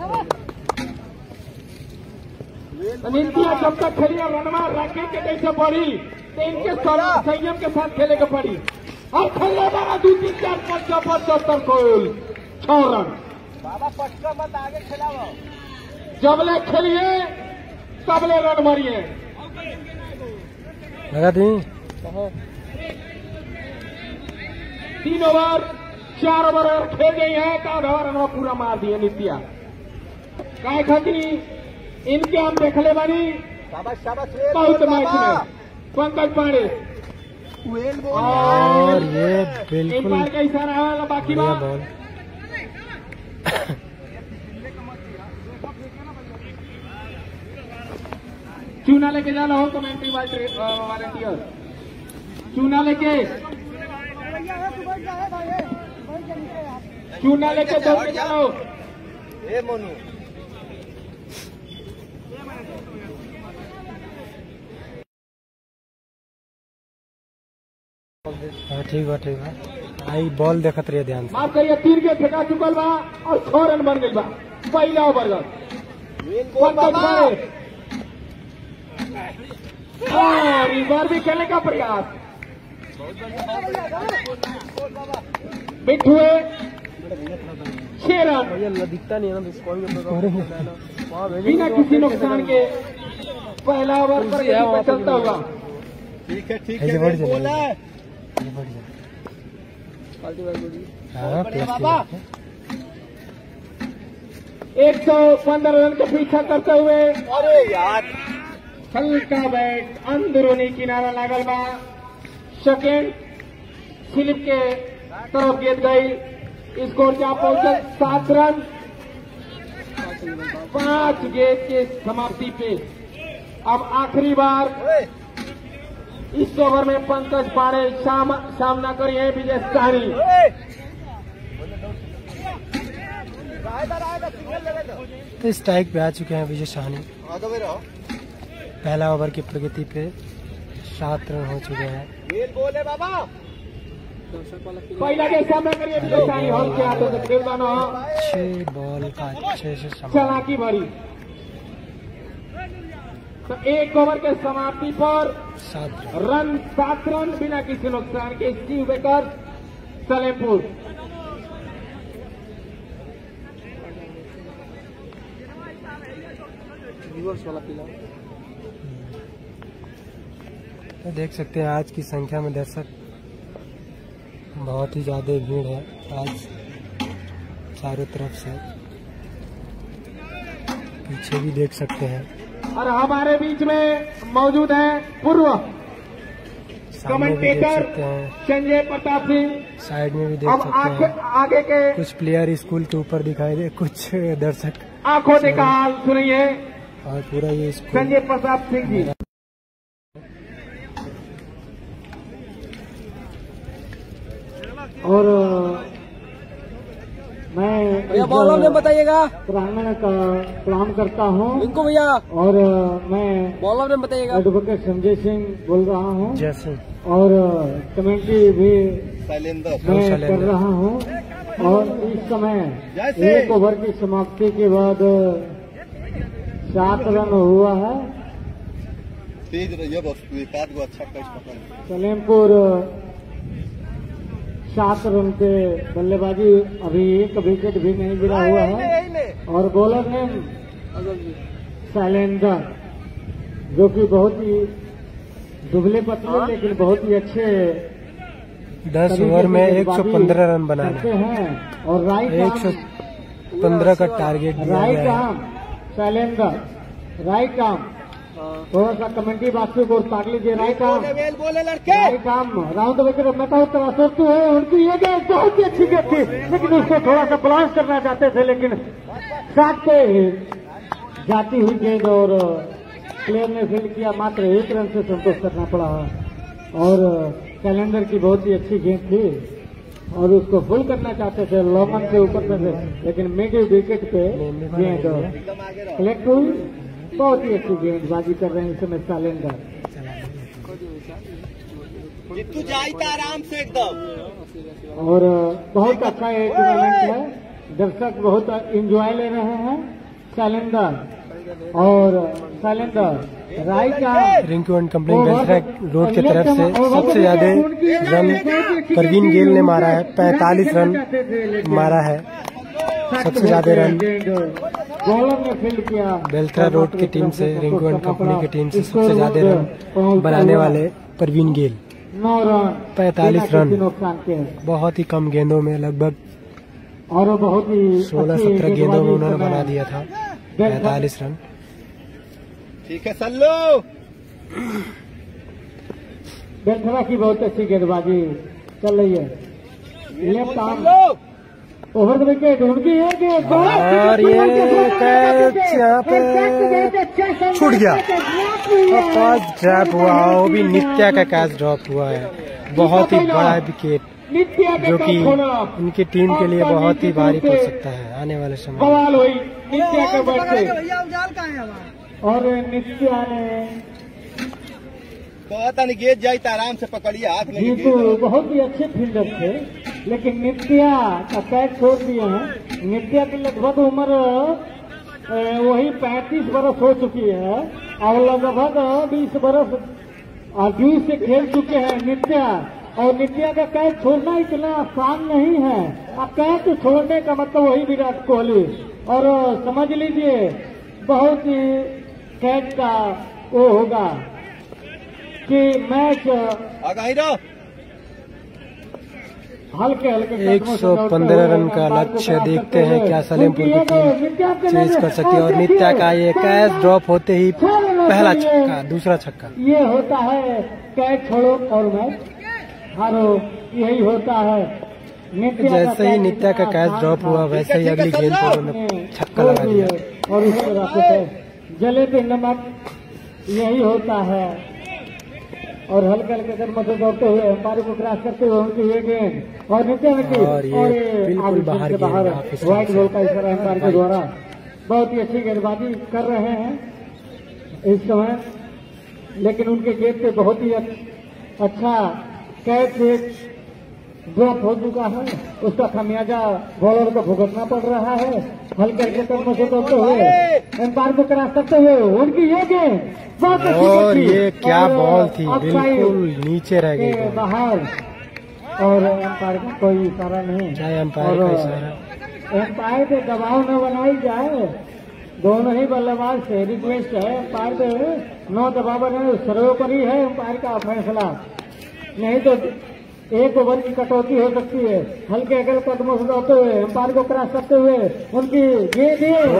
इंडिया जब तक खेली और रनवा रैंकिंग के कैसे बढ़ी तो इनके संयम के साथ खेले के पड़ी। और खेलने वाला दो तीन चार पाँच सौ पचहत्तर गोल छह रन। बाबा पटका मत आगे खिलाओ। जबले खेलिए तबले रन मारिए। लगा दी तीन ओवर चार ओवर अगर खेल गई है तो आधा रन पूरा मार दिए नित्या। काय खाती इनके हम देख ले बनी बहुत मैच में पंकज पांडे और ये बिल्कुल का इशारा है बाकी बात बॉल। चूना लेके जाना हो कमेंट्री वॉलंटियर, चूना लेके चूना लेके दौड़ के जाओ। ए मोनू हाँ ठीक बा ठीक बा। आई बॉल देखत रहिए ध्यान से। माफ करिए, तीर के फेंका चुकल बा और छह रन बन गई बा। पहला ओवर और इस बार भी खेलने का प्रयास बिट्ठू छह रन दिखता नहीं है ना, बिना किसी नुकसान के पहला ओवर पर चलता होगा। ठीक है ठीक है हाँ एक सौ पंद्रह रन का पीछा करते हुए अरे यार हल्का बैट अंदरूनी किनारा लागल बा। सेकेंड स्लिप के तरफ गेंद गई। स्कोर क्या पहुंचे? सात रन पांच गेंद के समाप्ति पे। अब आखिरी बार इस ओवर में पंकज पांडे साम, सामना करिए विजय साहनी। इस स्ट्राइक पे आ चुके हैं विजय साहनी। पहला ओवर की प्रगति पे सात रन हो चुके हैं। पहला के सामना करिए विजय साहनी। हॉल के हाथों से खेलवाना छह बॉल का अच्छे से चालाकी भरी। तो एक ओवर के समाप्ति पर सात रन सात रन बिना किसी नुकसान के स्टीव बेकर सलेमपुर। वाला पीला तो देख सकते हैं आज की संख्या में दर्शक बहुत ही ज्यादा भीड़ है आज चारों तरफ से। पीछे भी देख सकते हैं और हमारे बीच में मौजूद है पूर्व कमेंटेटर संजय प्रताप सिंह। साइड में भी देख अब सकते हैं आगे के कुछ प्लेयर स्कूल के ऊपर दिखाई दे, कुछ दर्शक आंखों से का हाल सुनिए और पूरा ये स्कूल संजय प्रताप सिंह जी। और मैं भैया बॉलर ने बताइएगा। प्रांगण का प्रणाम करता हूँ इनको भैया। और मैं बॉलर ने बताइएगा। एडवोकेट संजय सिंह बोल रहा हूँ जैसे और कमेंट्री भी मैं कर रहा हूँ। और इस समय एक ओवर की समाप्ति के बाद सात रन हुआ है। तेज रहिए बस एक आध गो अच्छा कैच पकड़। सलेमपुर सात रन पे बल्लेबाजी, अभी एक विकेट भी नहीं गिरा हुआ है। और बॉलर ने शैलेंद्र जो कि बहुत ही दुबले पतले लेकिन बहुत ही अच्छे दस ओवर में एक सौ पंद्रह रन बनाए हैं। और राइट एक सौ पंद्रह का टारगेट दिया राइट गया है। आर्म शैलेंद्र, राइट आर्म थोड़ा सा कमेंट्री बातों को ताक लीजिए। Right arm right arm round wicket मेटा सोचते हैं उनकी ये गेंद बहुत ही अच्छी गेंद थी लेकिन उसको थोड़ा सा ब्लास्ट करना चाहते थे लेकिन साथ पे जाती हुई गेंद और प्लेयर ने फील्ड किया। मात्र एक रन से संतोष करना पड़ा। और कैलेंडर की बहुत ही अच्छी गेंद थी और उसको फुल करना चाहते थे लॉमन के ऊपर से, लेकिन मिडिल विकेट पे गेंद कलेक्ट हुई। बहुत ही अच्छी गेंदबाजी कर रहे हैं इस समय कैलेंडर। आराम से एकदम। और बहुत अच्छा ये टूर्नामेंट है। दर्शक बहुत एंजॉय ले रहे हैं। कैलेंडर और calendar right arm Rinku and company Belthara Road की तरफ से सबसे ज्यादा रन परवीन गेल ने मारा है। पैंतालीस रन मारा है, सबसे ज्यादा रन बॉलर ने फील्ड किया। बेल्ट्रा रोड की टीम से, रिंकू एंड कंपनी की टीम से सबसे ज्यादा रन बनाने वाले परवीन गेल नौ रन पैंतालीस रन। नुकसान के बहुत ही कम गेंदों में लगभग और बहुत ही सोलह सत्रह गेंदों में उन्होंने बना दिया था पैंतालीस रन। ठीक है सल्लू। बेल्ट्रा की बहुत अच्छी गेंदबाजी चल रही है। Left arm over the wicket उनकी है कि और ये कैच यहाँ पे छूट गया। कैच ड्रॉप हुआ, वो भी नित्या का कैच ड्रॉप हुआ है। बहुत ही बड़ा विकेट जो कि उनकी टीम के लिए बहुत ही भारी पड़ सकता है आने वाले समय। बवाल हुई नित्या के बैट से और नित्या ने कहता नहीं गेंद जाए तो आराम से पकड़िए हाथ में। जीतू बहुत ही अच्छे फील्डर थे लेकिन नित्या का कैच छोड़ दिए हैं। नित्या की लगभग उम्र वही पैंतीस बरस हो चुकी है और लगभग बीस बरस ड्यू से खेल चुके हैं नित्या। और नित्या का कैच छोड़ना इतना आसान नहीं है। अब कैच छोड़ने का मतलब वही विराट कोहली। और समझ लीजिए बहुत ही कैच का वो होगा कि मैच हल्के हल्के एक सौ पंद्रह रन का लक्ष्य देखते हैं क्या सलेमपुर की टीम चेज कर सकती है। और नित्या का ये कैच ड्रॉप होते ही पहला छक्का, दूसरा छक्का। ये होता है कैच छोड़ो और मैच हारो, यही होता है। जैसे ही नित्या का कैच ड्रॉप हुआ वैसे ही अगली गेंद पर उन्होंने छक्का लगा दिया और इस तरह से जले पे नमक, यही होता है। और हल्के हल्के कदम से दौड़ते हुए अंपायर को क्रॉस करते हुए उनकी ये गेंद और नित्या की और ये बिल्कुल बाहर बाहर व्हाइट बॉल का इशारा अंपायर के द्वारा। बहुत ही अच्छी गेंदबाजी कर रहे हैं इस समय, लेकिन उनके गेंद पे बहुत ही अच्छा कैच ड्रॉप हो चुका है। उसका खामियाजा बॉलर को भुगतना पड़ रहा है। हल्के हल्के कदमों से दौड़ते हुए अंपायर को क्रॉस करते हुए उनकी ये गेंद बहुत अच्छी और ये क्या बॉल थी, बिल्कुल नीचे रह गई बाहर। और अंपायर का कोई इशारा नहीं, चाहे अंपायर का इशारा। अंपायर पे दबाव न बनाई जाए, दोनों ही बल्लेबाज से रिक्वेस्ट है अंपायर पे नो दबाव बनाए, सर्वोपरि है अंपायर का फैसला, नहीं तो एक ओवर की कटौती हो सकती है। हल्के हल्के कदमों से दौड़ते हुए अंपायर को क्रॉस करते हुए उनकी गेंद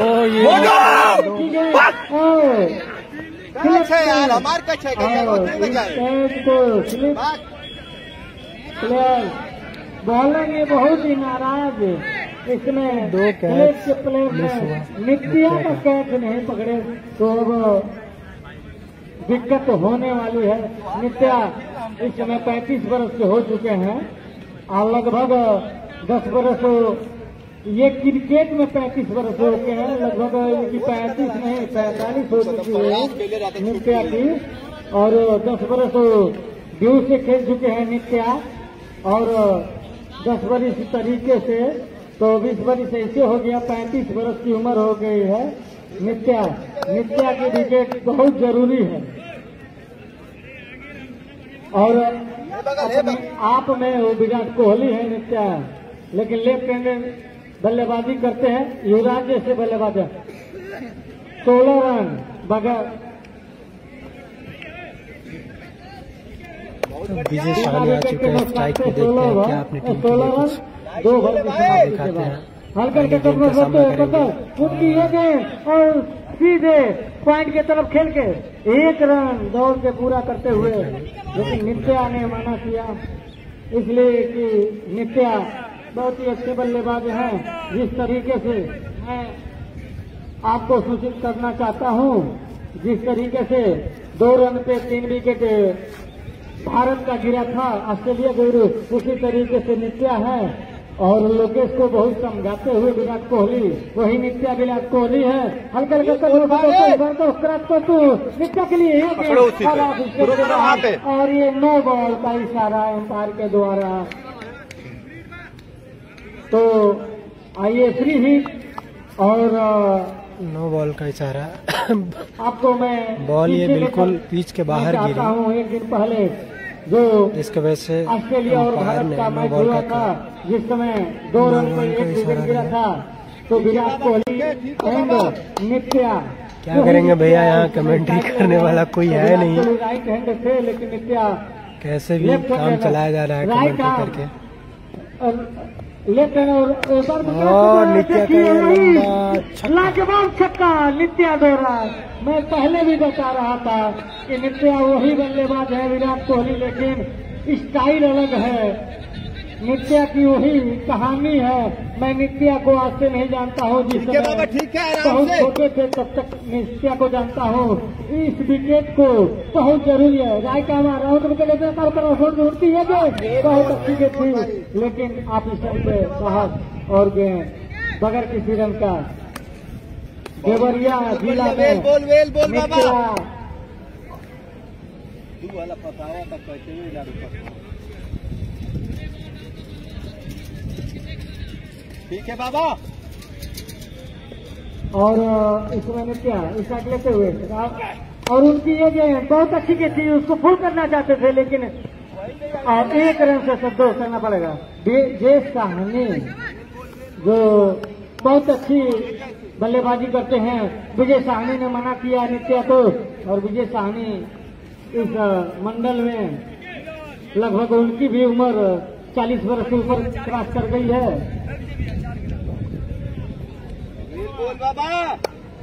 प्लेयर बॉलर ये बहुत ही नाराज, इसमें दो कैच के प्लेयर ने नित्या का कैच नहीं पकड़े तो अब दिक्कत होने वाली है। नित्या इस समय पैंतीस वर्ष के हो चुके हैं और लगभग दस वर्ष ये क्रिकेट में पैंतीस वर्ष हो चुके हैं, लगभग इनकी पैंतीस नहीं पैंतालीस हो चुकी है नित्या की, और दस वर्ष ड्यू से खेल चुके हैं नित्या, और दस वर्ष इस तरीके से तो बीस वर्ष ऐसे हो गया, पैंतीस वर्ष की उम्र हो गई है नित्या। नित्या की विकेट बहुत जरूरी है और आप में वो विराट कोहली है नित्या, लेकिन लेफ्ट हैंडेड बल्लेबाजी करते हैं, युवराज जैसे बल्लेबाज है। सोलह रन बगैर विजय शाह आ चुके हैं, स्ट्राइक पे देखते हैं क्या अपनी टीम के लिए कुछ दो ओवर की समाप्ति के बाद हल्के हल्के कदमों से उनकी ये गेंद और सीधे पॉइंट की तरफ खेल के एक रन दौड़ के पूरा करते हुए, लेकिन नित्या ने मना किया, इसलिए कि नित्या बहुत ही अच्छे बल्लेबाज हैं। जिस तरीके से मैं आपको सूचित करना चाहता हूं, जिस तरीके से दो रन पे तीन विकेट भारत का गिरा था ऑस्ट्रेलिया के विरुद्ध, उसी तरीके से नित्या है। और लोकेश को बहुत समझाते हुए विराट कोहली, वही नित्या विराट कोहली है। हल्के हल्के तो नित्या के लिए और ये नो बॉल का इशारा अंपायर के द्वारा। तो आइए फ्री हिट और नो बॉल का इशारा। आपको मैं बॉल ये बिल्कुल पिच के बाहर गिरी हूँ। एक दिन पहले जो जिसकी वजह से ऑस्ट्रेलिया और भारत का मैच हुआ था, जिस समय दो रन पर एक विकेट गिरा था, तो विराट कोहली एंड नित्या क्या करेंगे भैया, यहाँ कमेंट्री करने वाला कोई है नहीं, राइट हैंड थे, लेकिन नित्या कैसे भी काम चलाया जा रहा है कमेंट्री करके। लेफ्ट हैंड और नित्या का लाजवाब छक्का नित्या द्वारा। मैं पहले भी बता रहा था कि नित्या वही बल्लेबाज है विराट कोहली, लेकिन स्टाइल अलग है। नित्या की वही कहानी है। मैं नित्या को आज से नहीं जानता हूँ, जिस समय बहुत छोटे थे तब तक नित्या को जानता हूँ। इस विकेट को बहुत जरूरी है। राय का हमारा राउंड विकेट उड़ती है बहुत अच्छी गेंद थी, लेकिन आप इस पे साहब और गेंद बगैर किसी रन का देवरिया जिला में नित्या ठीक है बाबा। और इसमें नित्या इस साइड लेते हुए और उनकी ये गेंद बहुत अच्छी की थी, उसको फुल करना चाहते थे, लेकिन एक रन से संतोष करना पड़ेगा। जे साहनी जो बहुत अच्छी बल्लेबाजी करते हैं, विजय साहनी ने मना किया नित्या को, और विजय साहनी इस मंडल में लगभग उनकी भी उम्र चालीस वर्ष के ऊपर क्रॉस कर गई है।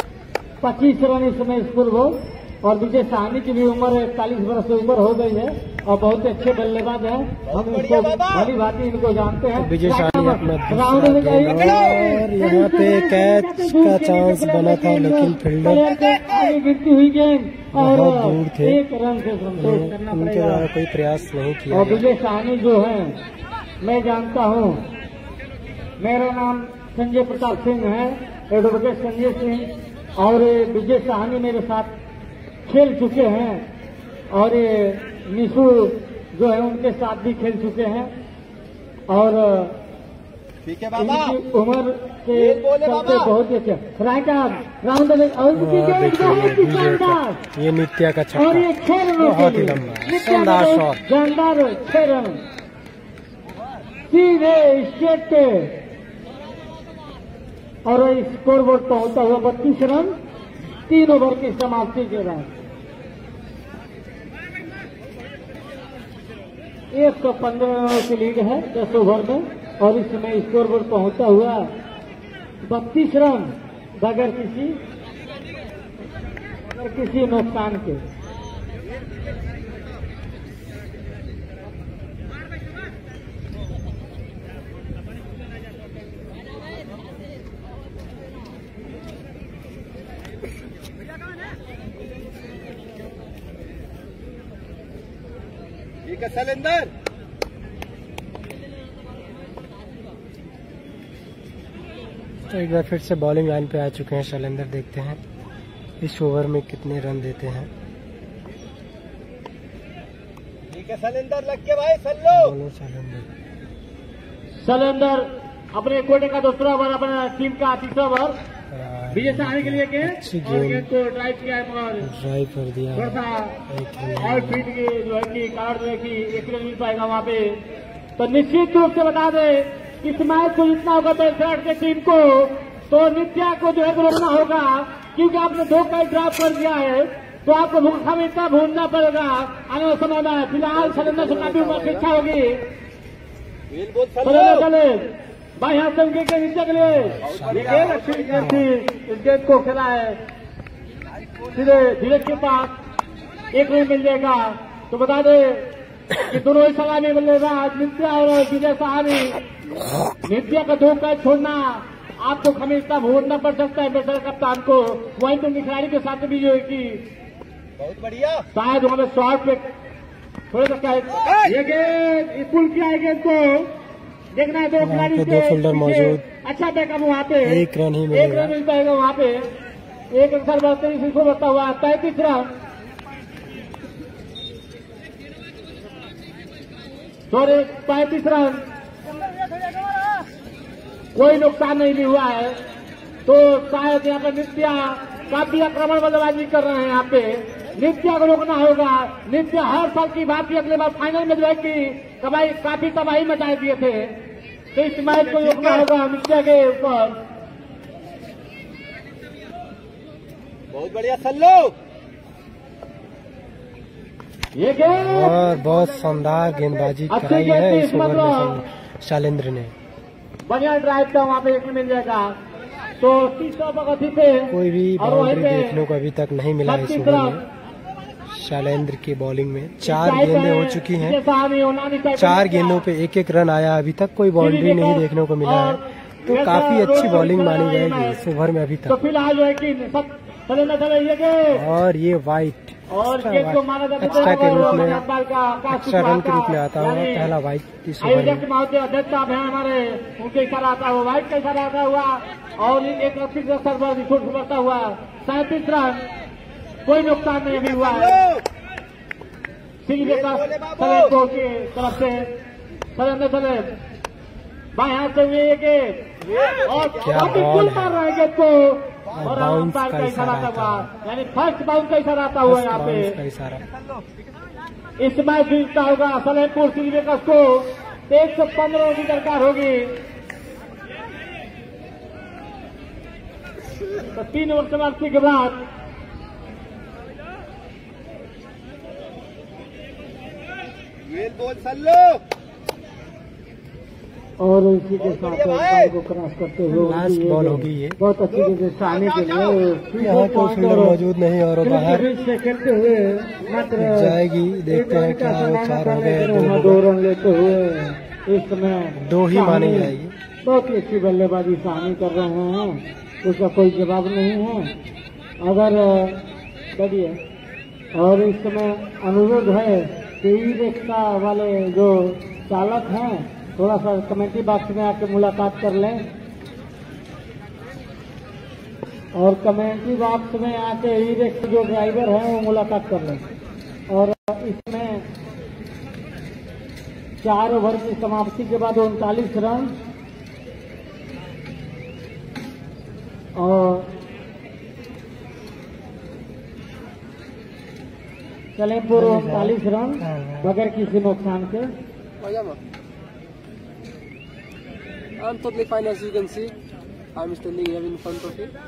पच्चीस रन इस समय स्कोर हो, और विजय साहनी की भी उम्र चालीस वर्ष से ऊपर हो गई है। और बहुत अच्छे बल्लेबाज हैं। हम इनको भली भांति इनको जानते हैं। विजय शाही अपना दूसरा गेंद और यहाँ पे कैच का चांस बना था, लेकिन फील्डर आगे गिरती हुई गेंद और बहुत दूर थे, एक रन से संतोष करना उनके पड़ेगा। द्वारा कोई प्रयास नहीं किया और गया। विजय साहनी जो है मैं जानता हूँ, मेरा नाम संजय प्रताप सिंह है, एडवोकेट संजय सिंह, और विजय साहनी मेरे साथ खेल चुके हैं और ये निशु जो है उनके साथ भी खेल चुके हैं। और ठीक है बाबा, इनकी उम्र के एक बोले चलते बाबा। बहुत ही अच्छा राय का राउंड और और उनकी गेंद देखिए बहुत ही विजय शानदार का ये नित्या का और ये छक्का छह रनों के बहुत ही लिए लंबा, नित्या शानदार का शॉट। शानदार छह रन सीधे स्टेट पे और स्कोर बोर्ड पहुंचता हुआ बत्तीस रन तीन ओवर की समाप्ति के बाद एक सौ पंद्रह रनों की लीड है दस ओवर में और इसमें स्कोर बोर्ड पहुंचता हुआ बत्तीस रन बगैर किसी बगैर किसी नुकसान के। ठीक है शैलेंद्र, तो एक बार फिर से बॉलिंग लाइन पे आ चुके हैं शैलेंद्र। देखते हैं इस ओवर में कितने रन देते हैं। ठीक है शैलेंद्र, लग के भाई सल्लो। बोलो शैलेंद्र। शैलेंद्र अपने कोटे का दूसरा ओवर, अपने टीम का तीसरा ओवर और विजय साहनी के लिए के अच्छी और गेंद गेंद को ड्राइव किया है मगर ड्राइव कर दिया। थोड़ा सा एक और फीट की जो है कि कारण जो है कि एक रन मिल पाएगा वहां पे। तो निश्चित रूप से बता दे कि इस मैच को जितना होगा तो विराट की टीम को तो नित्या को जो है रोकना होगा, क्योंकि आपने दो कैच ड्रॉप कर दिया है तो आपको भूखा में इतना भूनना पड़ेगा आने वाले समय में। फिलहाल शैलेंद्र से काफी उम्र की इच्छा होगी। वेल बोल शैलेंद्र सल्लो। चले भाई यहाँ से उनके नीचे के लिए ये गेंद अच्छी गेंद थी, इस गेंद को खेला है सीधे धीरज के पास, एक रन मिल जाएगा। तो बता दे कि दोनों ही सलामी बल्लेबाज नित्या और विजय साहनी, नित्या का दो कैच छोड़ना आपको हमेशा भूलना पड़ सकता है बेटर कप्तान को, वहीं तो खिलाड़ी के साथ भी जो है कि बहुत बढ़िया, शायद वहां पे शॉर्ट पे थोड़ा सा क्या है ये गेंद पुल किया है गेंद को देखना है। दो वहाँ खिलाड़ी पे के दो फील्डर पीछे मौजूद, अच्छा बैकअप वहाँ पे एक रन ही एक मिलेगा। रन मिल पाएगा वहाँ पे, एक अक्सर बढ़ते ही को बढ़ता हुआ पैंतीस रन सॉरी पैंतीस रन, कोई नुकसान नहीं भी हुआ है। तो शायद यहाँ पे नित्या काफी आक्रमण बल्लेबाजी कर रहे हैं। यहाँ पे नित्या को रोकना होगा। नित्या हर साल की बात की अगले बार फाइनल में जो है कि कबाई काफी तबाही मचा दिए थे, तो इस मैच को रोकना होगा नित्या के ऊपर। बहुत बढ़िया सल्लो। ये गेंद और बहुत शानदार गेंदबाजी अच्छी कराई गेंद है थी इस ओवर मतलब में शैलेंद्र ने। बढ़िया ड्राइव था वहाँ पे, एक में मिल जाएगा। तो तीसरा बगथी पे कोई भी और वहीं बाउंड्री पे देखने को अभी तक नहीं मिला इस छत्तीस ओवर रन। में। शैलेंद्र की बॉलिंग में चार गेंदें हो चुकी हैं, चार गेंदों पे एक एक रन आया, अभी तक कोई बाउंड्री नहीं देखने को मिला है, तो काफी अच्छी बॉलिंग मानी जाएगी इस ओवर में अभी तो तक। फिलहाल जो है कि सब चले न चले ये गेंद और ये वाइट और गेंद को माना जाता है एक्स्ट्रा के रूप में, अखबार का आकाश एक्स्ट्रा रन के रूप में आता हुआ यानी पहला वाइट इस ओवर आयोजक में। महोदय अध्यक्ष साहब हैं हमारे, उनके इशारा आता हुआ व्हाइट का इशारा आता हुआ और एक रस्सी का स्तर पर रिपोर्ट बढ़ता हुआ सैंतीस रन, कोई नुकसान नहीं भी हुआ है। सिंह का सलेंद्र की तरफ से सलेंद्र चले बाएं हाथ से हुए ये गेंद और क्या काफी बॉल पुल है। मार रहा है गेंद को और बाउंस अंपायर का का इशारा इशारा आता आता हुआ, यानी फर्स्ट बाउंस का इशारा आता हुआ यहाँ बाउंस का पे। इशारा। इस मैच जीतता होगा सलेमपुर सिंह को, एक सौ पंद्रह रन की दरकार होगी। तो तीन ओवर समाप्ति के बाद वेल बोल सल्लो। और इसी के साथ अंपायर को क्रॉस करते हुए लास्ट बॉल होगी ये, बहुत अच्छी तरह से आने के लिए यहाँ कोई फील्डर मौजूद नहीं और बाहर से खेलते हुए मात्र जाएगी। देखते हैं क्या हो, चार हो गए, दो रन लेते हुए इस समय दो ही मानी जाएगी। बहुत ही अच्छी बल्लेबाजी साहनी कर रहे हैं, उसका कोई जवाब नहीं है। अगर करिए और इस समय अनुरोध है कि ई रिक्शा वाले जो चालक हैं थोड़ा सा कमेंट्री बॉक्स में आके मुलाकात कर लें और कमेंट्री बॉक्स में आके ई रिक्शा जो ड्राइवर हैं वो मुलाकात कर लें। और इसमें चार ओवर की समाप्ति के बाद उनतालीस रन और सलेमपुर उनतालीस रन बगैर किसी नुकसान के। I'm totally fine as you can see. I'm standing here in front of it.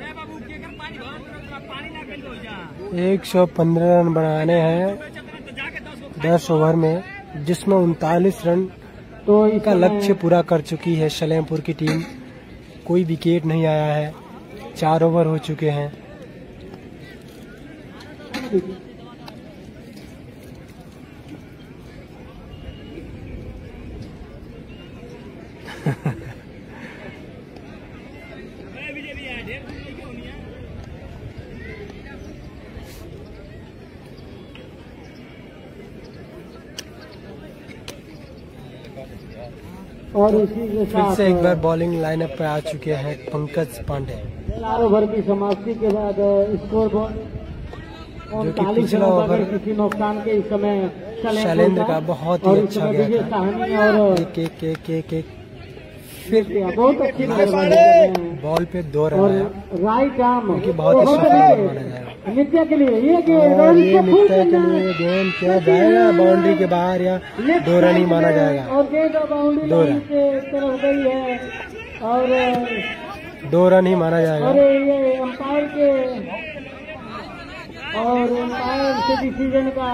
एक सौ पंद्रह रन बनाने हैं दस ओवर में, जिसमें उनतालीस रन तो का लक्ष्य पूरा कर चुकी है सलेमपुर की टीम। कोई विकेट नहीं आया है, चार ओवर हो चुके हैं। और इसी के फिर साथ से एक बार बॉलिंग लाइनअप पे आ चुके हैं पंकज पांडे, चार ओवर की समाप्ति के बाद स्कोर बोर्ड उनतालीस पिछला ओवर किसी नुकसान के इस समय शैलेंद्र का बहुत ही अच्छा गया था। और एक एक एक एक एक फिर बहुत अच्छी बॉल पे दो रन आया, राइट आर्म क्योंकि बहुत ही सफल माना जाएगा। नित्या के लिए ये और ये नित्या के लिए गेंद क्या जाएगा बाउंड्री के बाहर या दो रन ही माना जाएगा। और गेंद बाउंड्री दो रन के तरफ गई है और दो रन ही माना जाएगा। और ये अंपायर के और अंपायर से डिसीजन का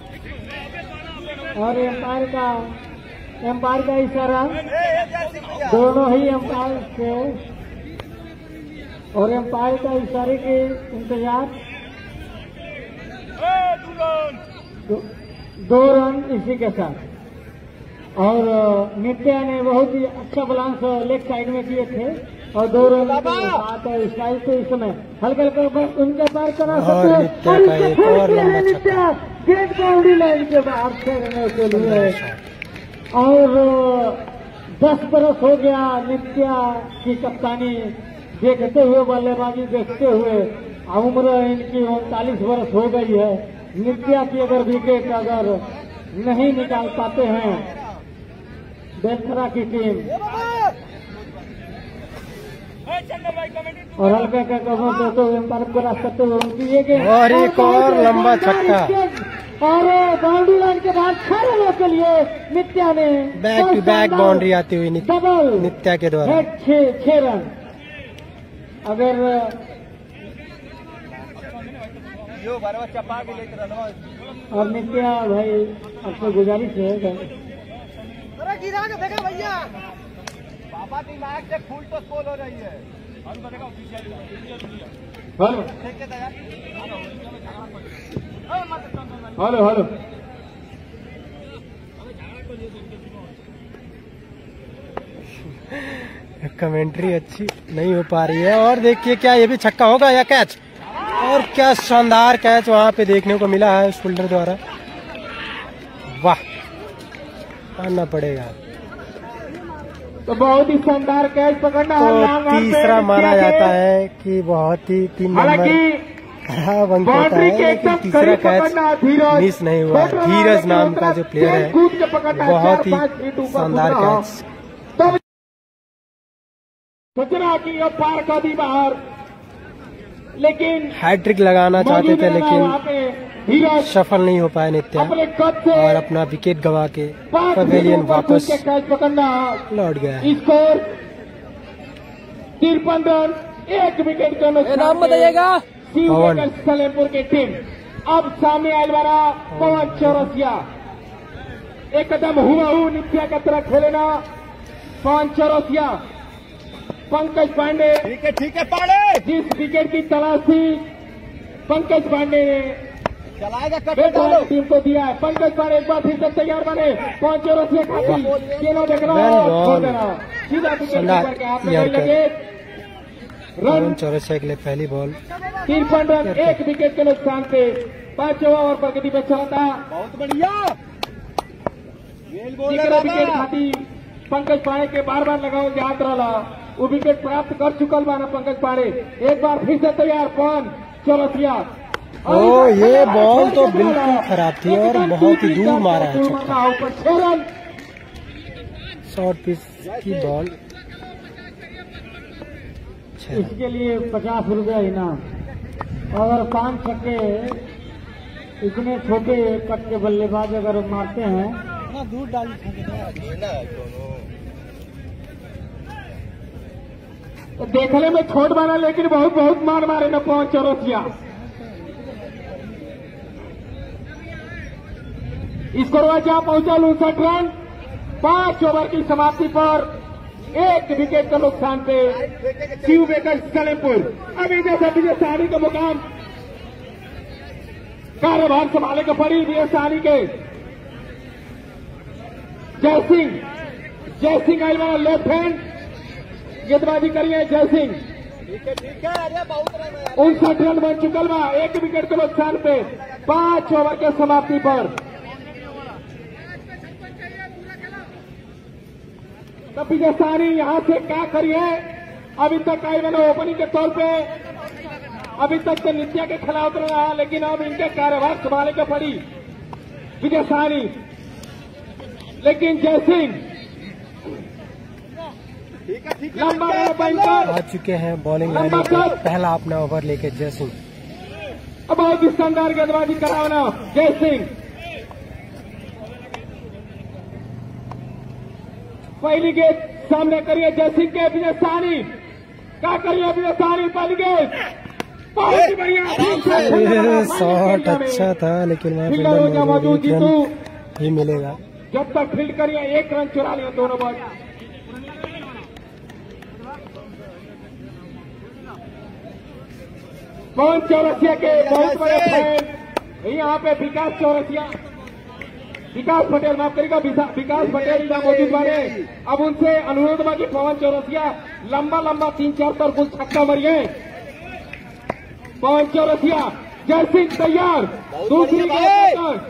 और अंपायर का अंपायर का इशारा दोनों ही अंपायर से और अंपायर का इशारे के इंतजार। दो, दो रन इसी के साथ और नित्या ने बहुत ही अच्छा बालांस लेग साइड में किए थे और दो रन के साथ स्टाइल तो इस समय हल्का हल्का उनके पार करा सकते हैं। नित्या गेट बाउंड्री लाइन के बाहर खेलने के लिए और दस बरस हो गया नित्या की कप्तानी देखते हुए, बल्लेबाजी देखते हुए। उम्र इनकी उनतालीस वर्ष हो गई है। नित्या की अगर विकेट अगर नहीं निकाल पाते हैं बेलथरा की टीम और हल्का का कवर तो एम्पायर को रास्ते हुए उनकी ये गेंद और एक और लंबा छक्का और बाउंड्री लाइन के बाद छह रनों के लिए नित्या ने बैक टू बैक बाउंड्री आती हुई डबल नित्या के द्वारा छह रन। अगर और नित्या भाई आपसे गुजारिश है भैया पापा दिमाग से फुल तो स्कोर हो रही है। हेलो हेलो हेलो कमेंट्री अच्छी नहीं हो पा रही है। और देखिए क्या ये भी छक्का होगा या कैच, और क्या शानदार कैच वहां पे देखने को मिला है उस फील्डर द्वारा। वाह, मानना पड़ेगा। तो बहुत ही शानदार कैच पकड़ना तो तीसरा माना जाता है कि बहुत ही तीन नंबर खराब अंक होता है, लेकिन तीसरा कैच मिस नहीं हुआ। धीरज नाम का जो प्लेयर है बहुत ही शानदार कैच। सोचना कि अब पार का भी बाहर, लेकिन हैट्रिक लगाना चाहते थे लेकिन सफल नहीं हो पाए नित्या और अपना विकेट गवा के पवेलियन वापस लौट गया। स्कोर तिरपन रन, एक विकेट के नाम बताइएगा। पवन सलेमपुर की टीम अब सामने आयल वाला पवन चौरसिया एक कदम हुआ हूँ नित्या की तरह खेलना पांच चौरसिया पंकज पांडे। ठीक है ठीक है पांडे, जिस विकेट की तलाश थी पंकज पांडे ने चलाएगा बेटवाल टीम को दिया है। पंकज पांडे एक बार फिर से तैयार बने, पांच चौरसिया खाती केना देखना छोड़ देना सीधा विकेट करके आपने नहीं लगे रन। चौरसिया के लिए पहली बॉल तिरपन रन एक विकेट के नुकसान पे पांचवा ओवर प्रगति पे चला था। बहुत बढ़िया विकेट खाती पंकज पांडे के बार बार लगाओ याद रहा वो विकेट प्राप्त कर चुकल माना पंकज पांडे। एक बार फिर से तैयार पांच चौरसिया। ओ ये बॉल तो बिल्कुल खराब थी और बहुत ही दूर मारा है छक्का। ऊपर छह रन शॉर्ट पिच की बॉल। इसके लिए पचास रुपया इनाम। अगर पांच छक्के इतने छोटे कट के बल्लेबाज अगर मारते हैं दूर डाली तो देखने में छोट मारा लेकिन बहुत बहुत मार मारे न पांच चौरसिया। स्कोर जहां पहुंचा उनसठ रन। पांच ओवर की समाप्ति पर एक विकेट का नुकसान पे शिव बेकर सलेमपुर। अभी जैसे विजय साहनी का मुकाम कार्यभार संभाले के पड़ी विजय साहनी के जय सिंह जय सिंह आयल वाला लेफ्ट हैंड गेंदबाजी करिए जय सिंह। ठीक है ठीक है, अरे बहुत रन है। उनसठ रन बन चुकल बा एक विकेट के नुकसान पे पांच ओवर के समाप्ति पर। तब विजय साहनी यहां से क्या करिए। अभी तक आई मैंने ओपनिंग के तौर पे अभी तक तो नित्या के खिलाफ उतर रहा, लेकिन अब इनके कार्यभार संभालने के पड़ी विजय साहनी। लेकिन जय सिंह ठीक है ठीक है, लंबा बैंकर आ चुके हैं बॉलिंग लाइन पर पहला अपना ओवर लेके जय सिंह। अब बहुत शानदार गेंदबाजी कराना जय सिंह। पहली गेंद सामने करिए जय सिंह के विजय साहनी। क्या करिए विजय साहनी पहली गेंद बहुत ही बढ़िया शॉट अच्छा था लेकिन वहाँ फील्डर मौजूद जीतू ही मिलेगा। जब तक फील्ड करिए एक रन चुरा लिया दोनों बॉल। पवन चौरसिया के बहुत बड़े फैन यहाँ पे विकास चौरसिया विकास पटेल माफ करेगा विकास पटेल यहाँ मौजूद वाले। अब उनसे अनुरोध बा कि पवन चौरसिया लंबा लंबा तीन चार पर कुल छक्का मरिए। पवन चौरसिया जय सिंह तैयार दूसरी गेंद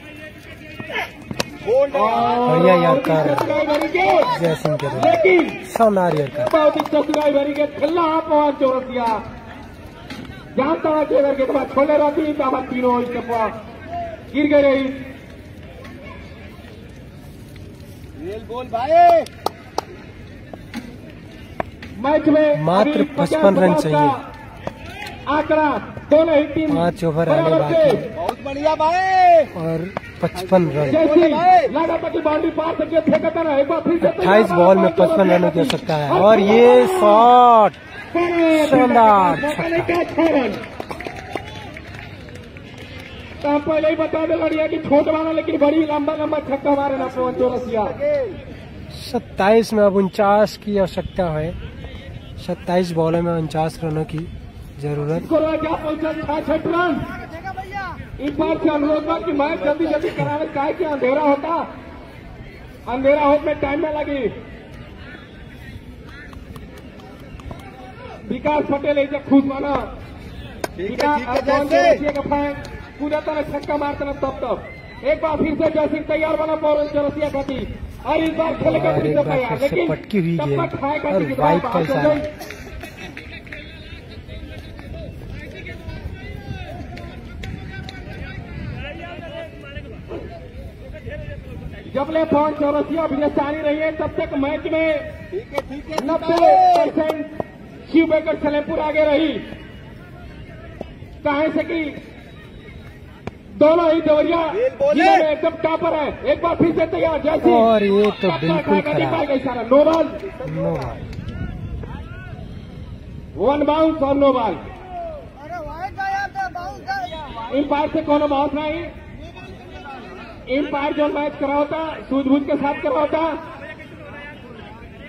बढ़िया यादगार जय सिंह के लेकिन शानदार यादगार बहुत ही चतुराई भरी के खेलना पवन चौरसिया जानता है कि अगर के बाद छोड़े रहती तो अब तीनों गिर गई रही। बोल भाई मैच में मात्र पचपन रन चाहिए। आंकड़ा दोनों ही टीम पांच ओवर आने बाकी बहुत बढ़िया भाई और पचपन रन। जैसी लगा कि बाउंड्री पार करके फेंकता रहा एक बार फिर से अट्ठाईस बॉल में पचपन रन हो सकता है और ये शॉट शानदार तो हम पहले ही बता दे लड़िया कि छोट वाला लेकिन बड़ी लंबा लंबा छक्का मारे ना पवन चौरसिया। सत्ताईस में अब उनचास की आवश्यकता है। सत्ताईस बॉलों में उनचास रनों की जरूरत। क्या पहुंचा छठ रन। इस बार से अनुरोध बा कि मैच जल्दी जल्दी कराने का है कि अंधेरा होता अंधेरा हो में टाइम में लगी। विकास पटेल ऐसे खुश माना विकास पूरा तरह छक्का मारते ना तब तब एक बार फिर से जय सिंह तैयार बना पवन चौरसिया खाती और इस बार खेलेगा फिर से तैयार लेकिन पटकी हुई तब तक खाए का और वाइट का इशारा। जब ले पवन चौरसिया विजय साहनी रही है तब तक मैच में ठीक है ठीक है नब्बे परसेंट शिव बेकर सलेमपुर आगे रही। कहे से कि दोनों ही देवरिया जिले में एकदम टॉपर है। एक बार फिर से तैयार जैसे और ये तो बिल्कुल खराब इशारा no ball no ball one bounce और नो बॉल। इम्पायर से कोनो बात नहीं। इम्पायर जो मैच करा होता सूझबूझ के साथ करा होता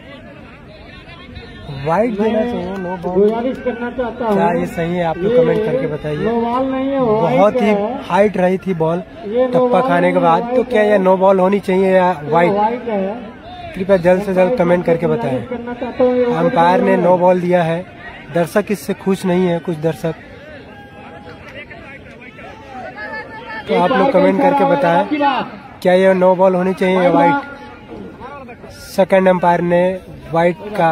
वाइट देना चाहिए, नो बॉल। गुजारिश करना चाहता हूँ, क्या ये सही है? आप लोग कमेंट करके बताइए। नो बॉल नहीं है, बहुत ही हाइट रही थी बॉल टप्पा खाने के बाद, तो क्या ये नो बॉल होनी चाहिए या वाइट? वाइट है। कृपया जल्द से जल्द कमेंट करके बताएं। अंपायर ने नो बॉल दिया है, दर्शक इससे खुश नहीं है, कुछ दर्शक। तो आप लोग कमेंट करके बताएं क्या ये नो बॉल होनी चाहिए या वाइट? सेकंड अंपायर ने वाइट का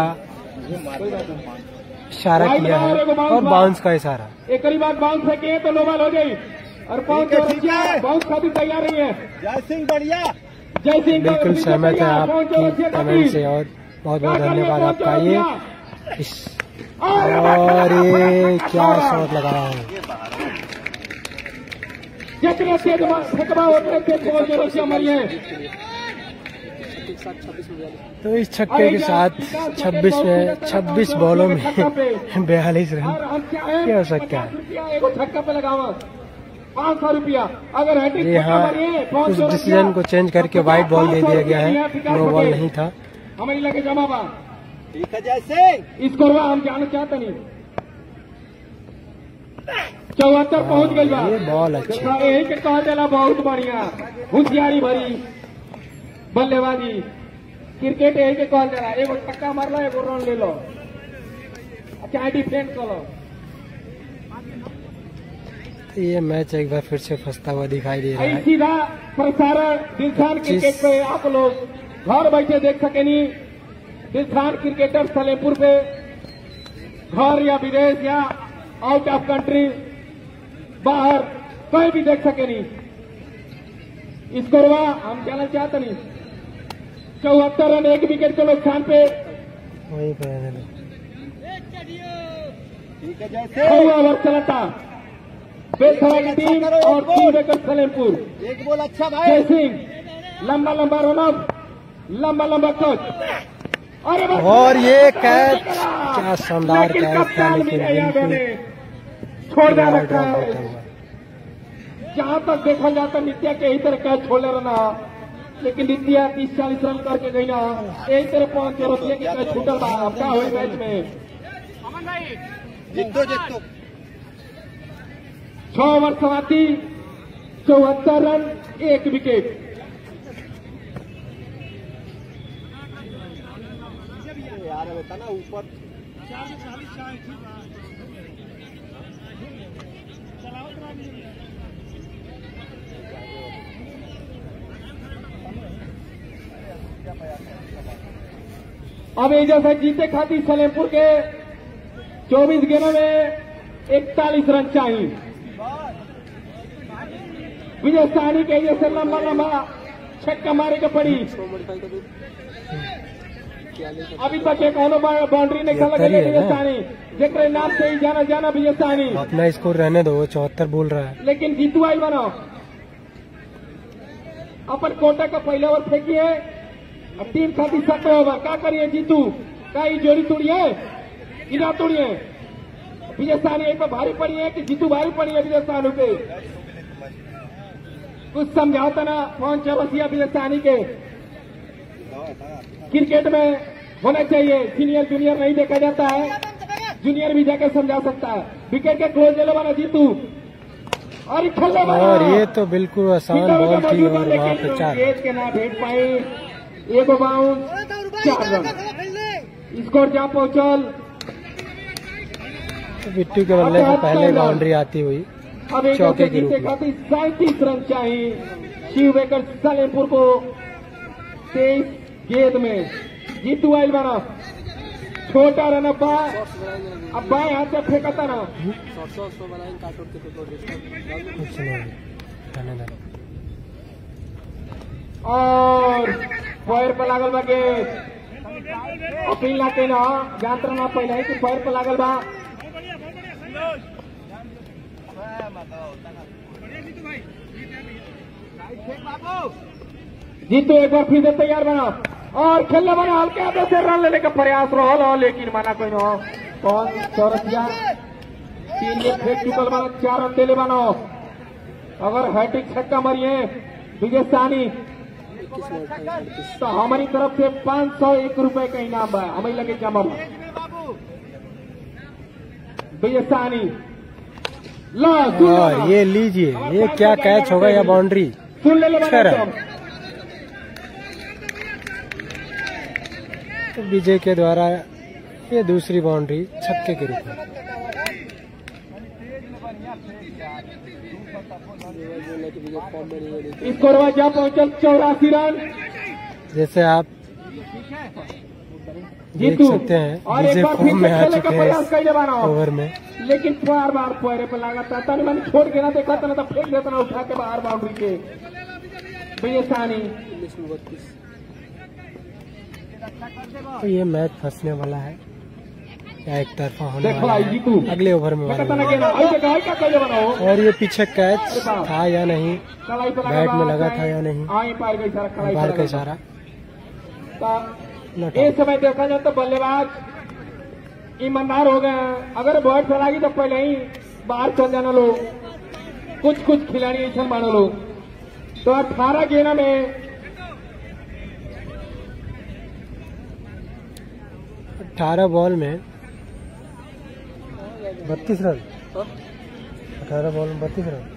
इशारा किया है और बाउंस का इशारा। एक करीब बात बाउंस फेंके तो नो बॉल हो गई और बाउंस खातिर तैयार नहीं है। जय सिंह बढ़िया, जय सिंह बिल्कुल सहमत है आपकी कमेंट से और बहुत बहुत धन्यवाद आपका। ये इस और ये क्या शॉट लगाया है, जितने तेज फेंकबा उतने तेज बॉल जो रसिया मारी है। तो इस छक्के के साथ छब्बीस में छब्बीस बॉलों में बयालीस रन क्या हो सकता है? छक्का पे लगावा पाँच सौ रुपया। अगर जी हाँ, उस डिसीजन को चेंज करके व्हाइट बॉल दे दिया गया है, नो बॉल नहीं था। हमें लगे जमा बा ठीक है जैसे इसको हम जाना चाहते नहीं। चौहत्तर पहुंच गई बा, ये बॉल अच्छी, यही के कहा चला बहुत बढ़िया होशियारी भरी बल्लेबाजी। क्रिकेट यही के कहा चला, एगो छक्का मार लो, एगो रन ले लो, चाहे डिफेंड करो। ये मैच एक बार फिर से फंसता हुआ दिखाई दे रहा है। सीधा प्रसारण दिलशान क्रिकेट पे आप लोग घर बैठे देख सकेनी। दिलशान क्रिकेटर सलेमपुर पे घर या विदेश या आउट ऑफ कंट्री बाहर कहीं भी देख सकेनी। स्कोरवा हम कहना चाहते नहीं, चौहत्तर रन एक विकेट के नुकसान पे वही पे ठीक है जैसे छह ओवर चलता बेलथरा की टीम और टीम विकेट सलेमपुर। एक बॉल अच्छा भाई, जय सिंह लंबा लंबा रन अप, लंबा लंबा कच और ये कैच, क्या शानदार कैच था, लेकिन छोड़ दिया रखा है। जहां तक देखा जाता नित्या के यही तरह कैच छोड़े रहना, लेकिन नित्या तीस चालीस रन करके गई ना, यही तरह पहुंच के रसिया की कैच छूटल बा। अब क्या हुई मैच में? जीतो जीतो छह ओवर समाप्ति, चौहत्तर रन एक विकेट। यार बता ना ऊपर अब ये जैसे जीते खातिर सलेमपुर के चौबीस गेंदों में इकतालीस रन चाहिए। विजय साहनी के जैसे लंबा लंबा छक्का मारे के पड़ी। अभी तक एक और बाउंड्री नहीं खेला गया विजय साहनी, जेकरे नाम से ही जाना जाना विजय साहनी। अपना स्कोर रहने दो, चौहत्तर बोल रहा है। लेकिन जीतू आई बनो अपन कोटा का पहले ओवर फेंकिए, अब टीम खाती सत्रह ओवर क्या करिए जीतू का ये जोड़ी तोड़िए इधर तोड़िए। विजय साहनी एक पर भारी पड़ी है कि जीतू भारी पड़ी है विजय साहनी पे? कुछ समझाता ना कौन चौरसिया विजय साहनी के। क्रिकेट में होना चाहिए, सीनियर जूनियर नहीं देखा जाता है, जूनियर भी जाकर समझा सकता है। विकेट के क्लोज ले वाला जीतू और खेलने वाला, और ये तो बिल्कुल आसान बॉल थी और वहाँ पे चार के ना भेज पाई। एक बाउंस चार रन स्कोर जा पहुंचल। तो बिट्टू के बल्ले से पहले बाउंड्री आती हुई अब एक चौके के रूप में। खातिर सैंतीस रन चाहिए शिव बेकर सलेमपुर को। तेईस गेंद में जीतू आइल बना, छोटा रन अब्बा अब बाएं हाथ से फेंकता ना। कुछ नहीं, धन्यवाद। और पैर पर लागल बा गेंद, अपील ना के ना जानते ना पहले ही कि पैर पर लागल बा। जीतू एक बार फिर से तैयार बना और खेलने बना, हल्के हाथों से रन लेने का प्रयास रहा, लेकिन माना कोई ना। कौन चौरसिया तीन गेंद फेंक चुकल बना, चार रन देले बनो। अगर हैट्रिक छक्का मारिए विजय साहनी तो हमारी तरफ से पांच सौ एक रुपए का इनाम है, हमें लगे जमा। भैया सानी ला और ये लीजिए, ये क्या कैच होगा या बाउंड्री। सुन ले छह रन। तो विजय के द्वारा ये दूसरी बाउंड्री छक्के के रूप में। स्कोर क्या पहुंचल चौरासी रन। जैसे आप देख सकते हैं विजय फॉर्म में आ चुके हैं ओवर में, लेकिन बार बार पैरे पर लगा था, मैंने छोड़ के ना देखा था ना तो फेंक देता ना उठा के बाहर बाउंड्री के। भैया सानी तो ये मैच फंसने वाला है या एक तरफा होने वाला है अगले ओवर में वाला। और ये पीछे कैच था या नहीं, बैट में लगा था या नहीं, बाहर का इशारा। इस समय देखा जाए तो बल्लेबाज ईमानदार हो गए। अगर बैट चलागी तो पहले ही बाहर चल जाना लोग, कुछ कुछ खिलाड़ी ऐसा मानो लोग। तो अठारह गेंद में अठारह बॉल में बत्तीस रन, अठारह बॉल में बत्तीस रन,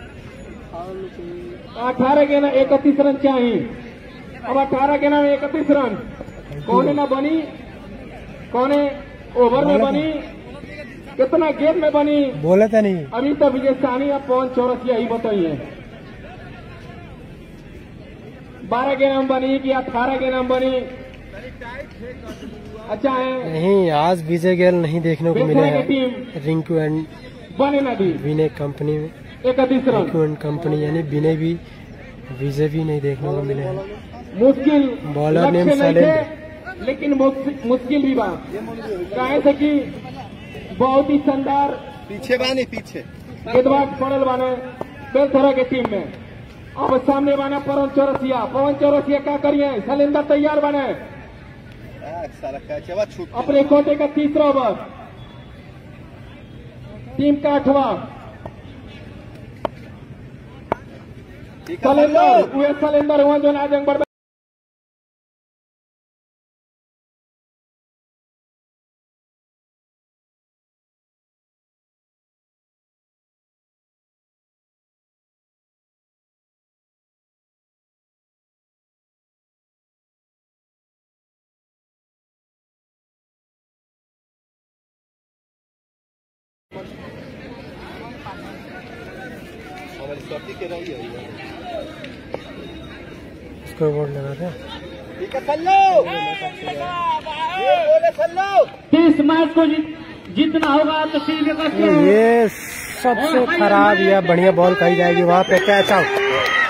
अठारह गेंद इकतीस रन चाहिए। अब अठारह गेंद में इकतीस रन कौन ना बनी, कौन ओवर में बनी, कितना गेंद में बनी बोले तो नहीं। अभी तो विजय सानी और पवन चौरसिया ही बताइए बारह गेंद में बनी कि अठारह गेंद में बनी। अच्छा है नहीं, आज विजय गेल नहीं देखने को मिले हैं रिंकू एंड बने ना दी विनय कंपनी में। इकतीस रन रिंकू एंड कंपनी यानी विनय भी विजय भी नहीं देखने को मिले हैं। मुश्किल बॉलर नेम शैलेंद्र, लेकिन मुश्किल भी बात कहे थे कि बहुत ही शानदार पीछे बानी पीछे गेंदबाज पड़ल बाने बेलथरा के टीम में। अब सामने बना पवन चौरसिया, पवन चौरसिया क्या करिए, शैलेंद्र तैयार बने अपने कोटे का तीसरा ओवर, टीम का आठवां। शैलेंद्र हुए शैलेंद्र हुआ जो नाजंग बढ़ के रही है स्कोर बोर्ड लगा था। ठीक है चल लो, बोले चल लो। इस मैच को जीतना होगा तो सीधे करके ये सबसे खराब या बढ़िया बॉल कही जाएगी वहां पे कैच आउट।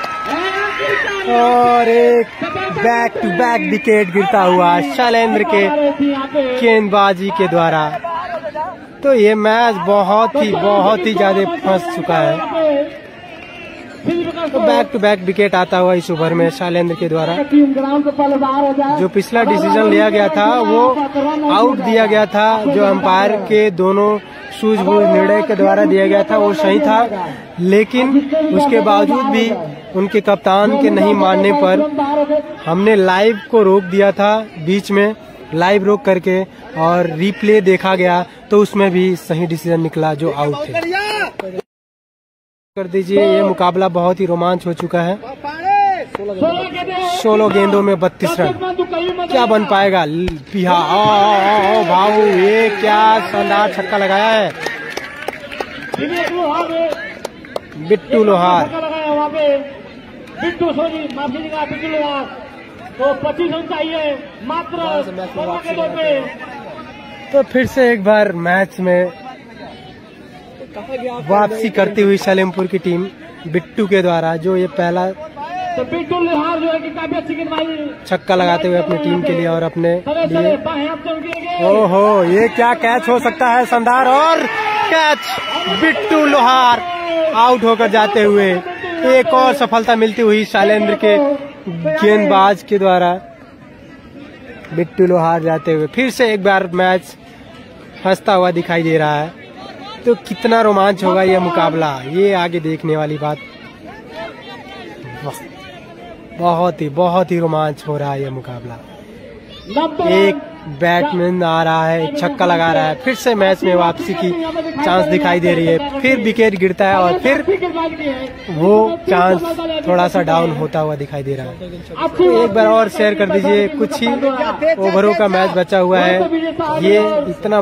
और एक बैक टू बैक विकेट गिरता हुआ शैलेंद्र के गेंदबाजी के द्वारा। तो ये मैच बहुत ही बहुत ही ज्यादा फंस चुका है। तो बैक टू बैक विकेट आता हुआ इस ओवर में शैलेंद्र के द्वारा। जो पिछला डिसीजन लिया गया था वो आउट दिया गया था, जो अंपायर के दोनों सूझबूझ निर्णय के द्वारा दिया गया था वो सही था, लेकिन उसके बावजूद भी उनके कप्तान के नहीं मानने पर हमने लाइव को रोक दिया था बीच में, लाइव रोक करके और रिप्ले देखा गया तो उसमें भी सही डिसीजन निकला जो आउट थे। कर दीजिए, ये मुकाबला बहुत ही रोमांच हो चुका है। सोलह गेंदों में बत्तीस रन, क्या बन पाएगा पिहा। ओ भाऊ, ये क्या शानदार छक्का लगाया है बिट्टू लोहार। बिट्टू सोनी माफी दीजिएगा, बिट्टू लोहार तो पच्चीस रन चाहिए मात्र। तो फिर से एक बार मैच में वापसी करती हुई सलेमपुर की टीम बिट्टू के द्वारा, जो ये पहला तो बिट्टू लोहार जो है कि काफी अच्छी गेंदबाजी छक्का लगाते हुए अपनी टीम के लिए और अपने लिए। ओहो, ये क्या कैच हो सकता है शानदार, और कैच बिट्टू लोहार आउट होकर जाते हुए। एक और सफलता मिलती हुई शैलेंद्र के गेंदबाज के द्वारा, बिट्टू लोहार जाते हुए। फिर से एक बार मैच फंसता हुआ दिखाई दे रहा है। तो कितना रोमांच होगा यह मुकाबला, ये आगे देखने वाली बात। बहुत ही बहुत ही रोमांच हो रहा है यह मुकाबला। एक बैट्समैन आ रहा है, छक्का लगा रहा है, फिर से मैच में वापसी की चांस दिखाई दे रही है, फिर विकेट गिरता है और फिर वो चांस थोड़ा सा डाउन होता हुआ दिखाई दे रहा है। तो एक बार और शेयर कर दीजिए, कुछ ही ओवरों का मैच बचा हुआ है। ये इतना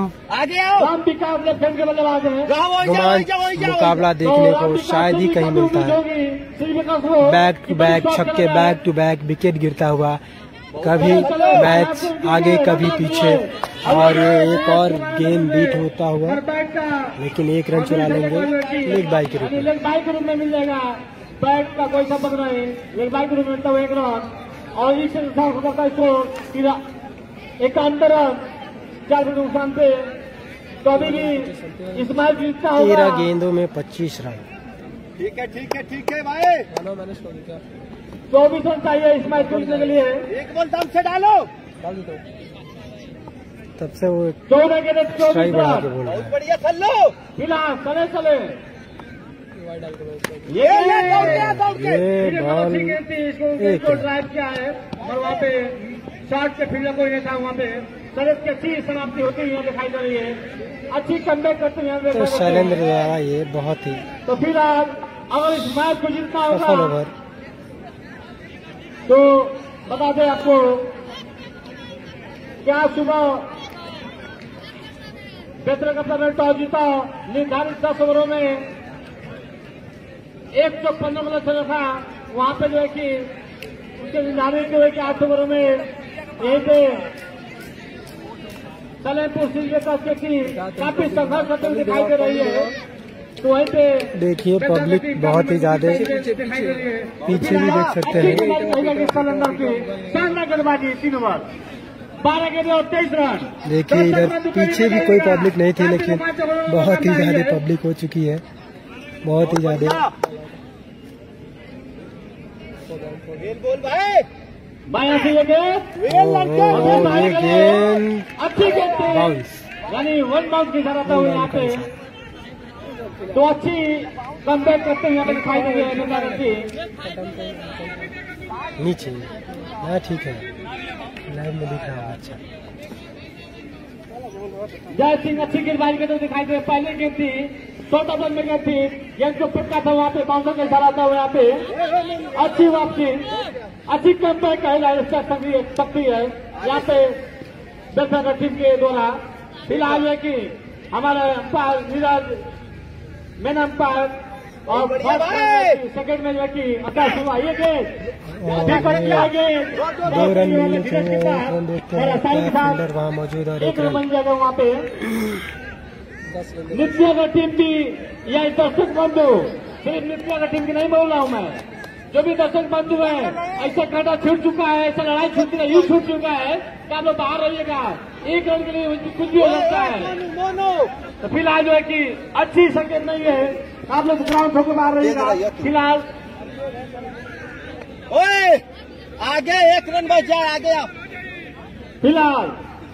रोमांच मुकाबला देखने को शायद ही कहीं मिलता है। बैक टू बैक छक्के, बैक टू बैक विकेट गिरता हुआ, कभी मैच आगे कभी पीछे, और एक और गेम बीट होता हुआ, लेकिन एक रन चुरा लेंगे लेग बाई के रूप में। लेग बाई के रूप में मिल जाएगा, बैट का कोई संबंध नहीं, लेग बाई के रूप में मिलता हुआ एक रन, और इस स्कोर इक्यानवे रन चार विकेट नुकसान पे। तो अभी भी इस मैच जीतना होगा। तेरह गेंदों में पच्चीस रन। ठीक है ठीक है ठीक है भाई, चौबीस रन चाहिए इस मैच जीतने के लिए। एक बॉल दम से डालो। तब से वो चौदह के लिए चौबीस बढ़ा के रन। बोल रहा बहुत है। बढ़िया चल लो। फिलहाल चले चले ये ये दौड़ गया, दौड़ के। ये बॉल एक इसको ड्राइव किया है, और वहाँ पे शॉट के फील्डर कोई नहीं था। वहाँ पे सड़क की अच्छी समाप्ति होती हुई दिखाई दे रही है, अच्छी कमबैक करते हुए तो शैलेंद्र द्वारा ये बहुत ही तो फिलहाल अगर इस मैच को जीतना सफल होगा ओवर। तो बता दें आपको, क्या सुबह बेहतर कप्तान ने टॉस जीता, निर्धारित दस ओवरों में एक सौ पंद्रह मतलब चला था। वहां पे जो है कि उसके निर्धारित जो है कि आठ ओवरों में यहीं पे सलेमपुर सिंह की काफी संघर्ष करते हुए दिखाई दे रही है। तो वहीं पे देखिए पब्लिक बहुत ही ज्यादा पीछे भी देख सकते हैं। शानदार गेंदबाजी तीन ओवर, बारह गेंदे और तेईस रन। देखिए इधर पीछे भी कोई पब्लिक नहीं थी, लेकिन बहुत ही ज्यादा पब्लिक हो चुकी है, बहुत ही ज्यादा। बोल भाई, बाया से ये गेंद ये गेंद अच्छी गेंद थी, बाउंस, यानी वन बाउंस की जरूरत है यहाँ पे। तो अच्छी कमबैक करते हुए दिखाई दे रही है नीचे। हाँ ठीक है, लाइव में दिख रहा है। अच्छा जय सिंह अच्छी गेंदबाजी करते दिखाई दे। पहले गेंद थी छोटा बन में गेंद थी, गेंद को पिटका था वहाँ पे, बाउंसर के इशारा था यहाँ पे। अच्छी वापसी, अच्छी कमबैक है, इसका शक्ति है यहाँ पे दर्शक टीम के द्वारा। फिलहाल है कि हमारे अंपायर नीरज मेन अंपायर और सेकंड में जो कि आकाश हुआ ये गेंद दो रन मिलने चाहिए, एक रन देखते हैं फील्डर वहाँ मौजूद और एक रन बन जाएगा वहाँ पे। नित्य टीम की या दर्शक बंधु, सिर्फ नित्य टीम की नहीं बोल रहा हूँ मैं, जो भी दर्शक बंधु है, ऐसा कांटा छूट चुका है, ऐसा लड़ाई छूट चुका है, यू छूट चुका है कि आप लोग बाहर रहिएगा। एक रन के लिए कुछ भी हो सकता है। तो फिलहाल जो है कि अच्छी संकेत नहीं है, आप लोग ग्राउंड होकर बाहर रहिएगा। फिलहाल ओए आगे एक रन बच जाए, आगे आप। फिलहाल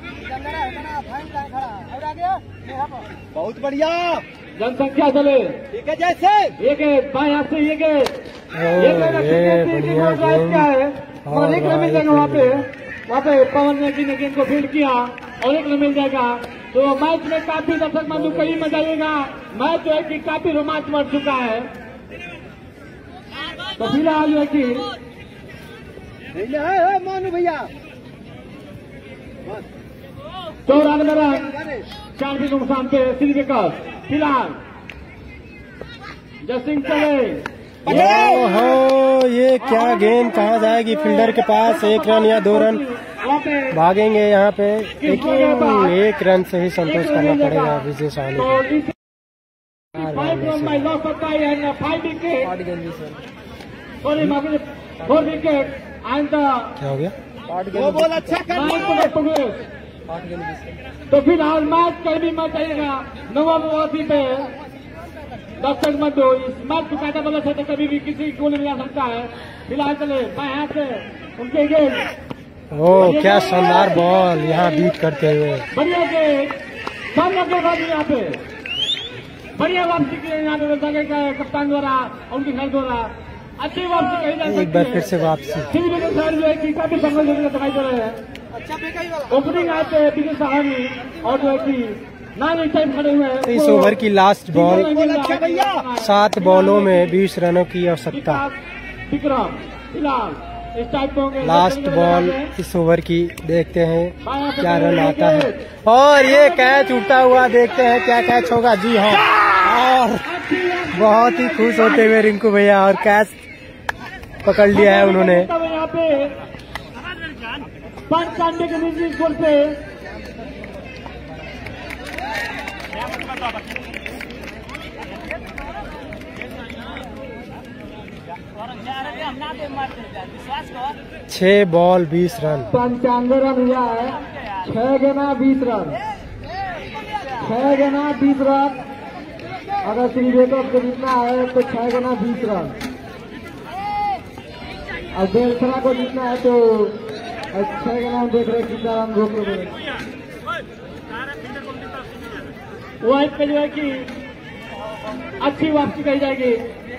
बहुत बढ़िया जनसंख्या चले, ठीक है जैसे ये गेंद बाएं हाथ से ये गेंद ये बढ़िया क्या है, और एक रन मिल जाएगा वहाँ पे। वहाँ पे पवन ने जी ने गेंद को फील्ड किया और एक रन मिल जाएगा। तो मैच में काफी दर्शक बंधु कई मजा आएगा। मैच जो है कि काफी रोमांच बढ़ चुका है। तो फिलहाल जो है कि मानू भैया चौरानवे रन चार विकेट नुकसान पे श्री विकट। फिलहाल जसिंह चले, ओहो ये क्या गेंद कहाँ जाएगी फील्डर के पास। एक रन या दो रन भागेंगे यहाँ पे, लेकिन एक रन से ही संतोष करना पड़ेगा Vijay Sahni. Four wicket and क्या हो गया? वो बॉल अच्छा कर। तो फिलहाल मैच कहीं भी मैच आएगा नवाबी पे दर्शक बंधु, इस मैच को काटा बदल सकते, कभी भी किसी को नहीं मिला सकता है। फिलहाल चले बाएं हाथ से उनके गेंद, ओह क्या शानदार बॉल यहाँ बीट करते हुए, बढ़िया गेंद सामने के बाद यहाँ पे बढ़िया वापसी की यहाँ पे कप्तान द्वारा उनके घर द्वारा अच्छी वापसी कही जा सकती है। एक बार फिर से वापसी। काफी संघर्ष दिखाई दे रहे हैं। ओपनिंग आए थे विजय सहानी और जो है कि नाइन इस टाइम खड़े हुए हैं। इस ओवर की लास्ट बॉल, सात बॉलों में बीस रनों की आवश्यकता। विक्रम फिलहाल इस टाइप होंगे। लास्ट बॉल इस ओवर की, देखते हैं क्या रन आता है। और ये कैच उठता हुआ, देखते हैं क्या कैच होगा। जी हाँ, और बहुत ही खुश होते हुए रिंकू भैया, और कैच पकड़ लिया है उन्होंने। यहाँ पे पंचानवे के निजी स्कोर पे छह बॉल बीस रन, पंचानवे रन हुआ है। छह गेना बीस रन, छह गेना बीस रन। अगर श्रीवेकअप को जीतना है तो छह गेना बीस रन, और बेलसरा को जीतना है तो छह गेना देख रहे कितना रन रोक रहे। वाइड पे जो है कि अच्छी वापसी कही जाएगी।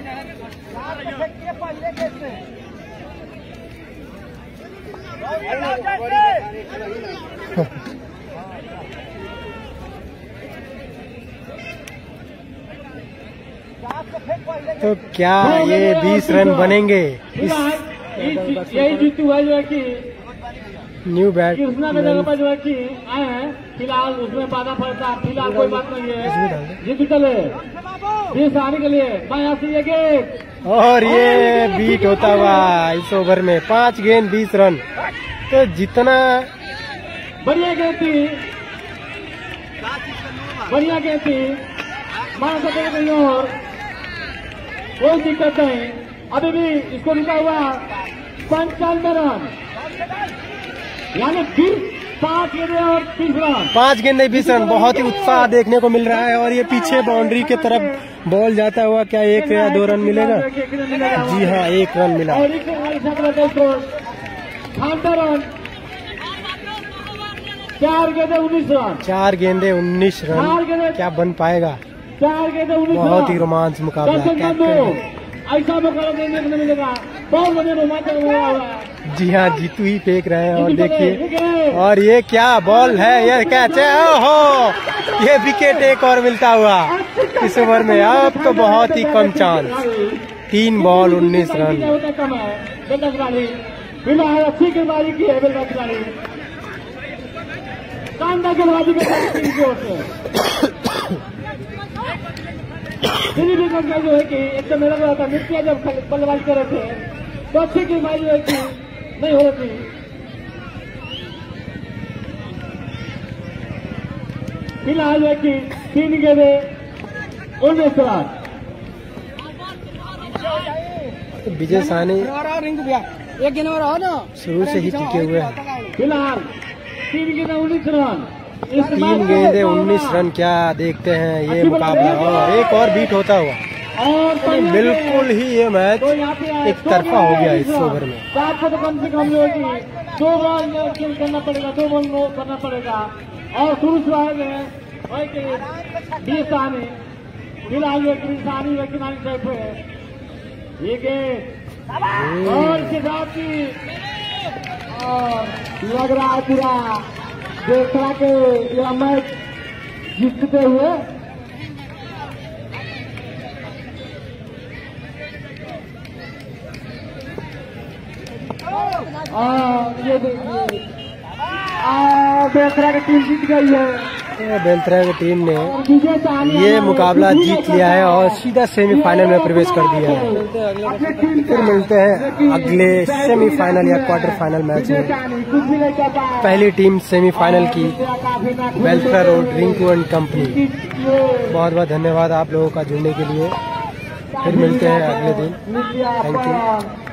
तो क्या ये बीस रन बनेंगे? इस यही जीतू है जो है कि न्यू बैट कृष्णा के जगह पर जो है कि आए हैं। फिलहाल उसमें बाधा पड़ता, फिलहाल कोई बात नहीं है। जीतू चले बीस आने के लिए बाया से गेंद, और ये बीट होता हुआ इस ओवर में पांच गेंद बीस रन। तो जितना बढ़िया गेंद थी, बढ़िया गेंद थी, मार सके नहीं और कोई दिक्कत नहीं। अभी भी इसको रुका हुआ पंचानवे रन, यानी फिर पांच गेंदे और तीस रन। पांच गेंदे बीस रन, बहुत ही उत्साह देखने को मिल रहा है। और ये पीछे बाउंड्री की तरफ बॉल जाता हुआ, क्या एक या दो रन मिलेगा? जी हाँ, एक रन मिला। और रन, चार गेंदे उन्नीस रन, चार गेंदे उन्नीस रन, क्या बन पाएगा? चार गेंदे उन्नीस रन, बहुत ही रोमांच मुकाबला। ऐसा मौका देखने को मिलेगा, बहुत बढ़िया रोमांचक हुआ है। जी हाँ, जीतू ही फेंक रहे हैं। और देखिए, और ये क्या बॉल है, ये कैच है। ओहो, ये विकेट एक और मिलता हुआ इस ओवर में। अब तो बहुत ही कम चांस, तीन बॉल उन्नीस रन। फिलहाल अच्छी गेंदबाजी की है बेलदा खिलाड़ी, शानदार गेंदबाजी का जो है कि एक तो मेरा लगा था मिर्चिया जब बल्लेबाजी कर रहे थे तो अच्छी गेंदबाजी है कि नहीं हो रही। फिलहाल है कि तीन गेंदे उन्नीस रन। विजय साहनी एक गेंद और ना शुरू से ही टिके हुए हैं। फिलहाल तीन गेंदे उन्नीस रन, तीन गेंदे उन्नीस रन, क्या देखते हैं ये मुकाबला। और एक और बीट होता हुआ, और बिल्कुल ही ये मैच एक तरफा हो गया इस ओवर में। सात को तो कम से कम होगी, दो बॉल खेल करना पड़ेगा, दो बॉल करना पड़ेगा। और शुरू से आए बीस आने, फिलहाल ये किसानी व किनारी टाइप है ये गेंद, और इसके साथ ही और लग रहा है पूरा देखा के यह मैच जीतते हुए। और ये देखिए बेलतरा की टीम जीत गई है। बेलतरा की टीम ने ये मुकाबला जीत लिया है और सीधा सेमीफाइनल में प्रवेश कर दिया है। फिर मिलते हैं अगले सेमीफाइनल या क्वार्टर फाइनल मैच में। पहली टीम सेमीफाइनल की बेलतरा रोड रिंकू एंड कंपनी। बहुत बहुत धन्यवाद आप लोगों का जुड़ने के लिए। फिर मिलते हैं अगले दिन। Thank you.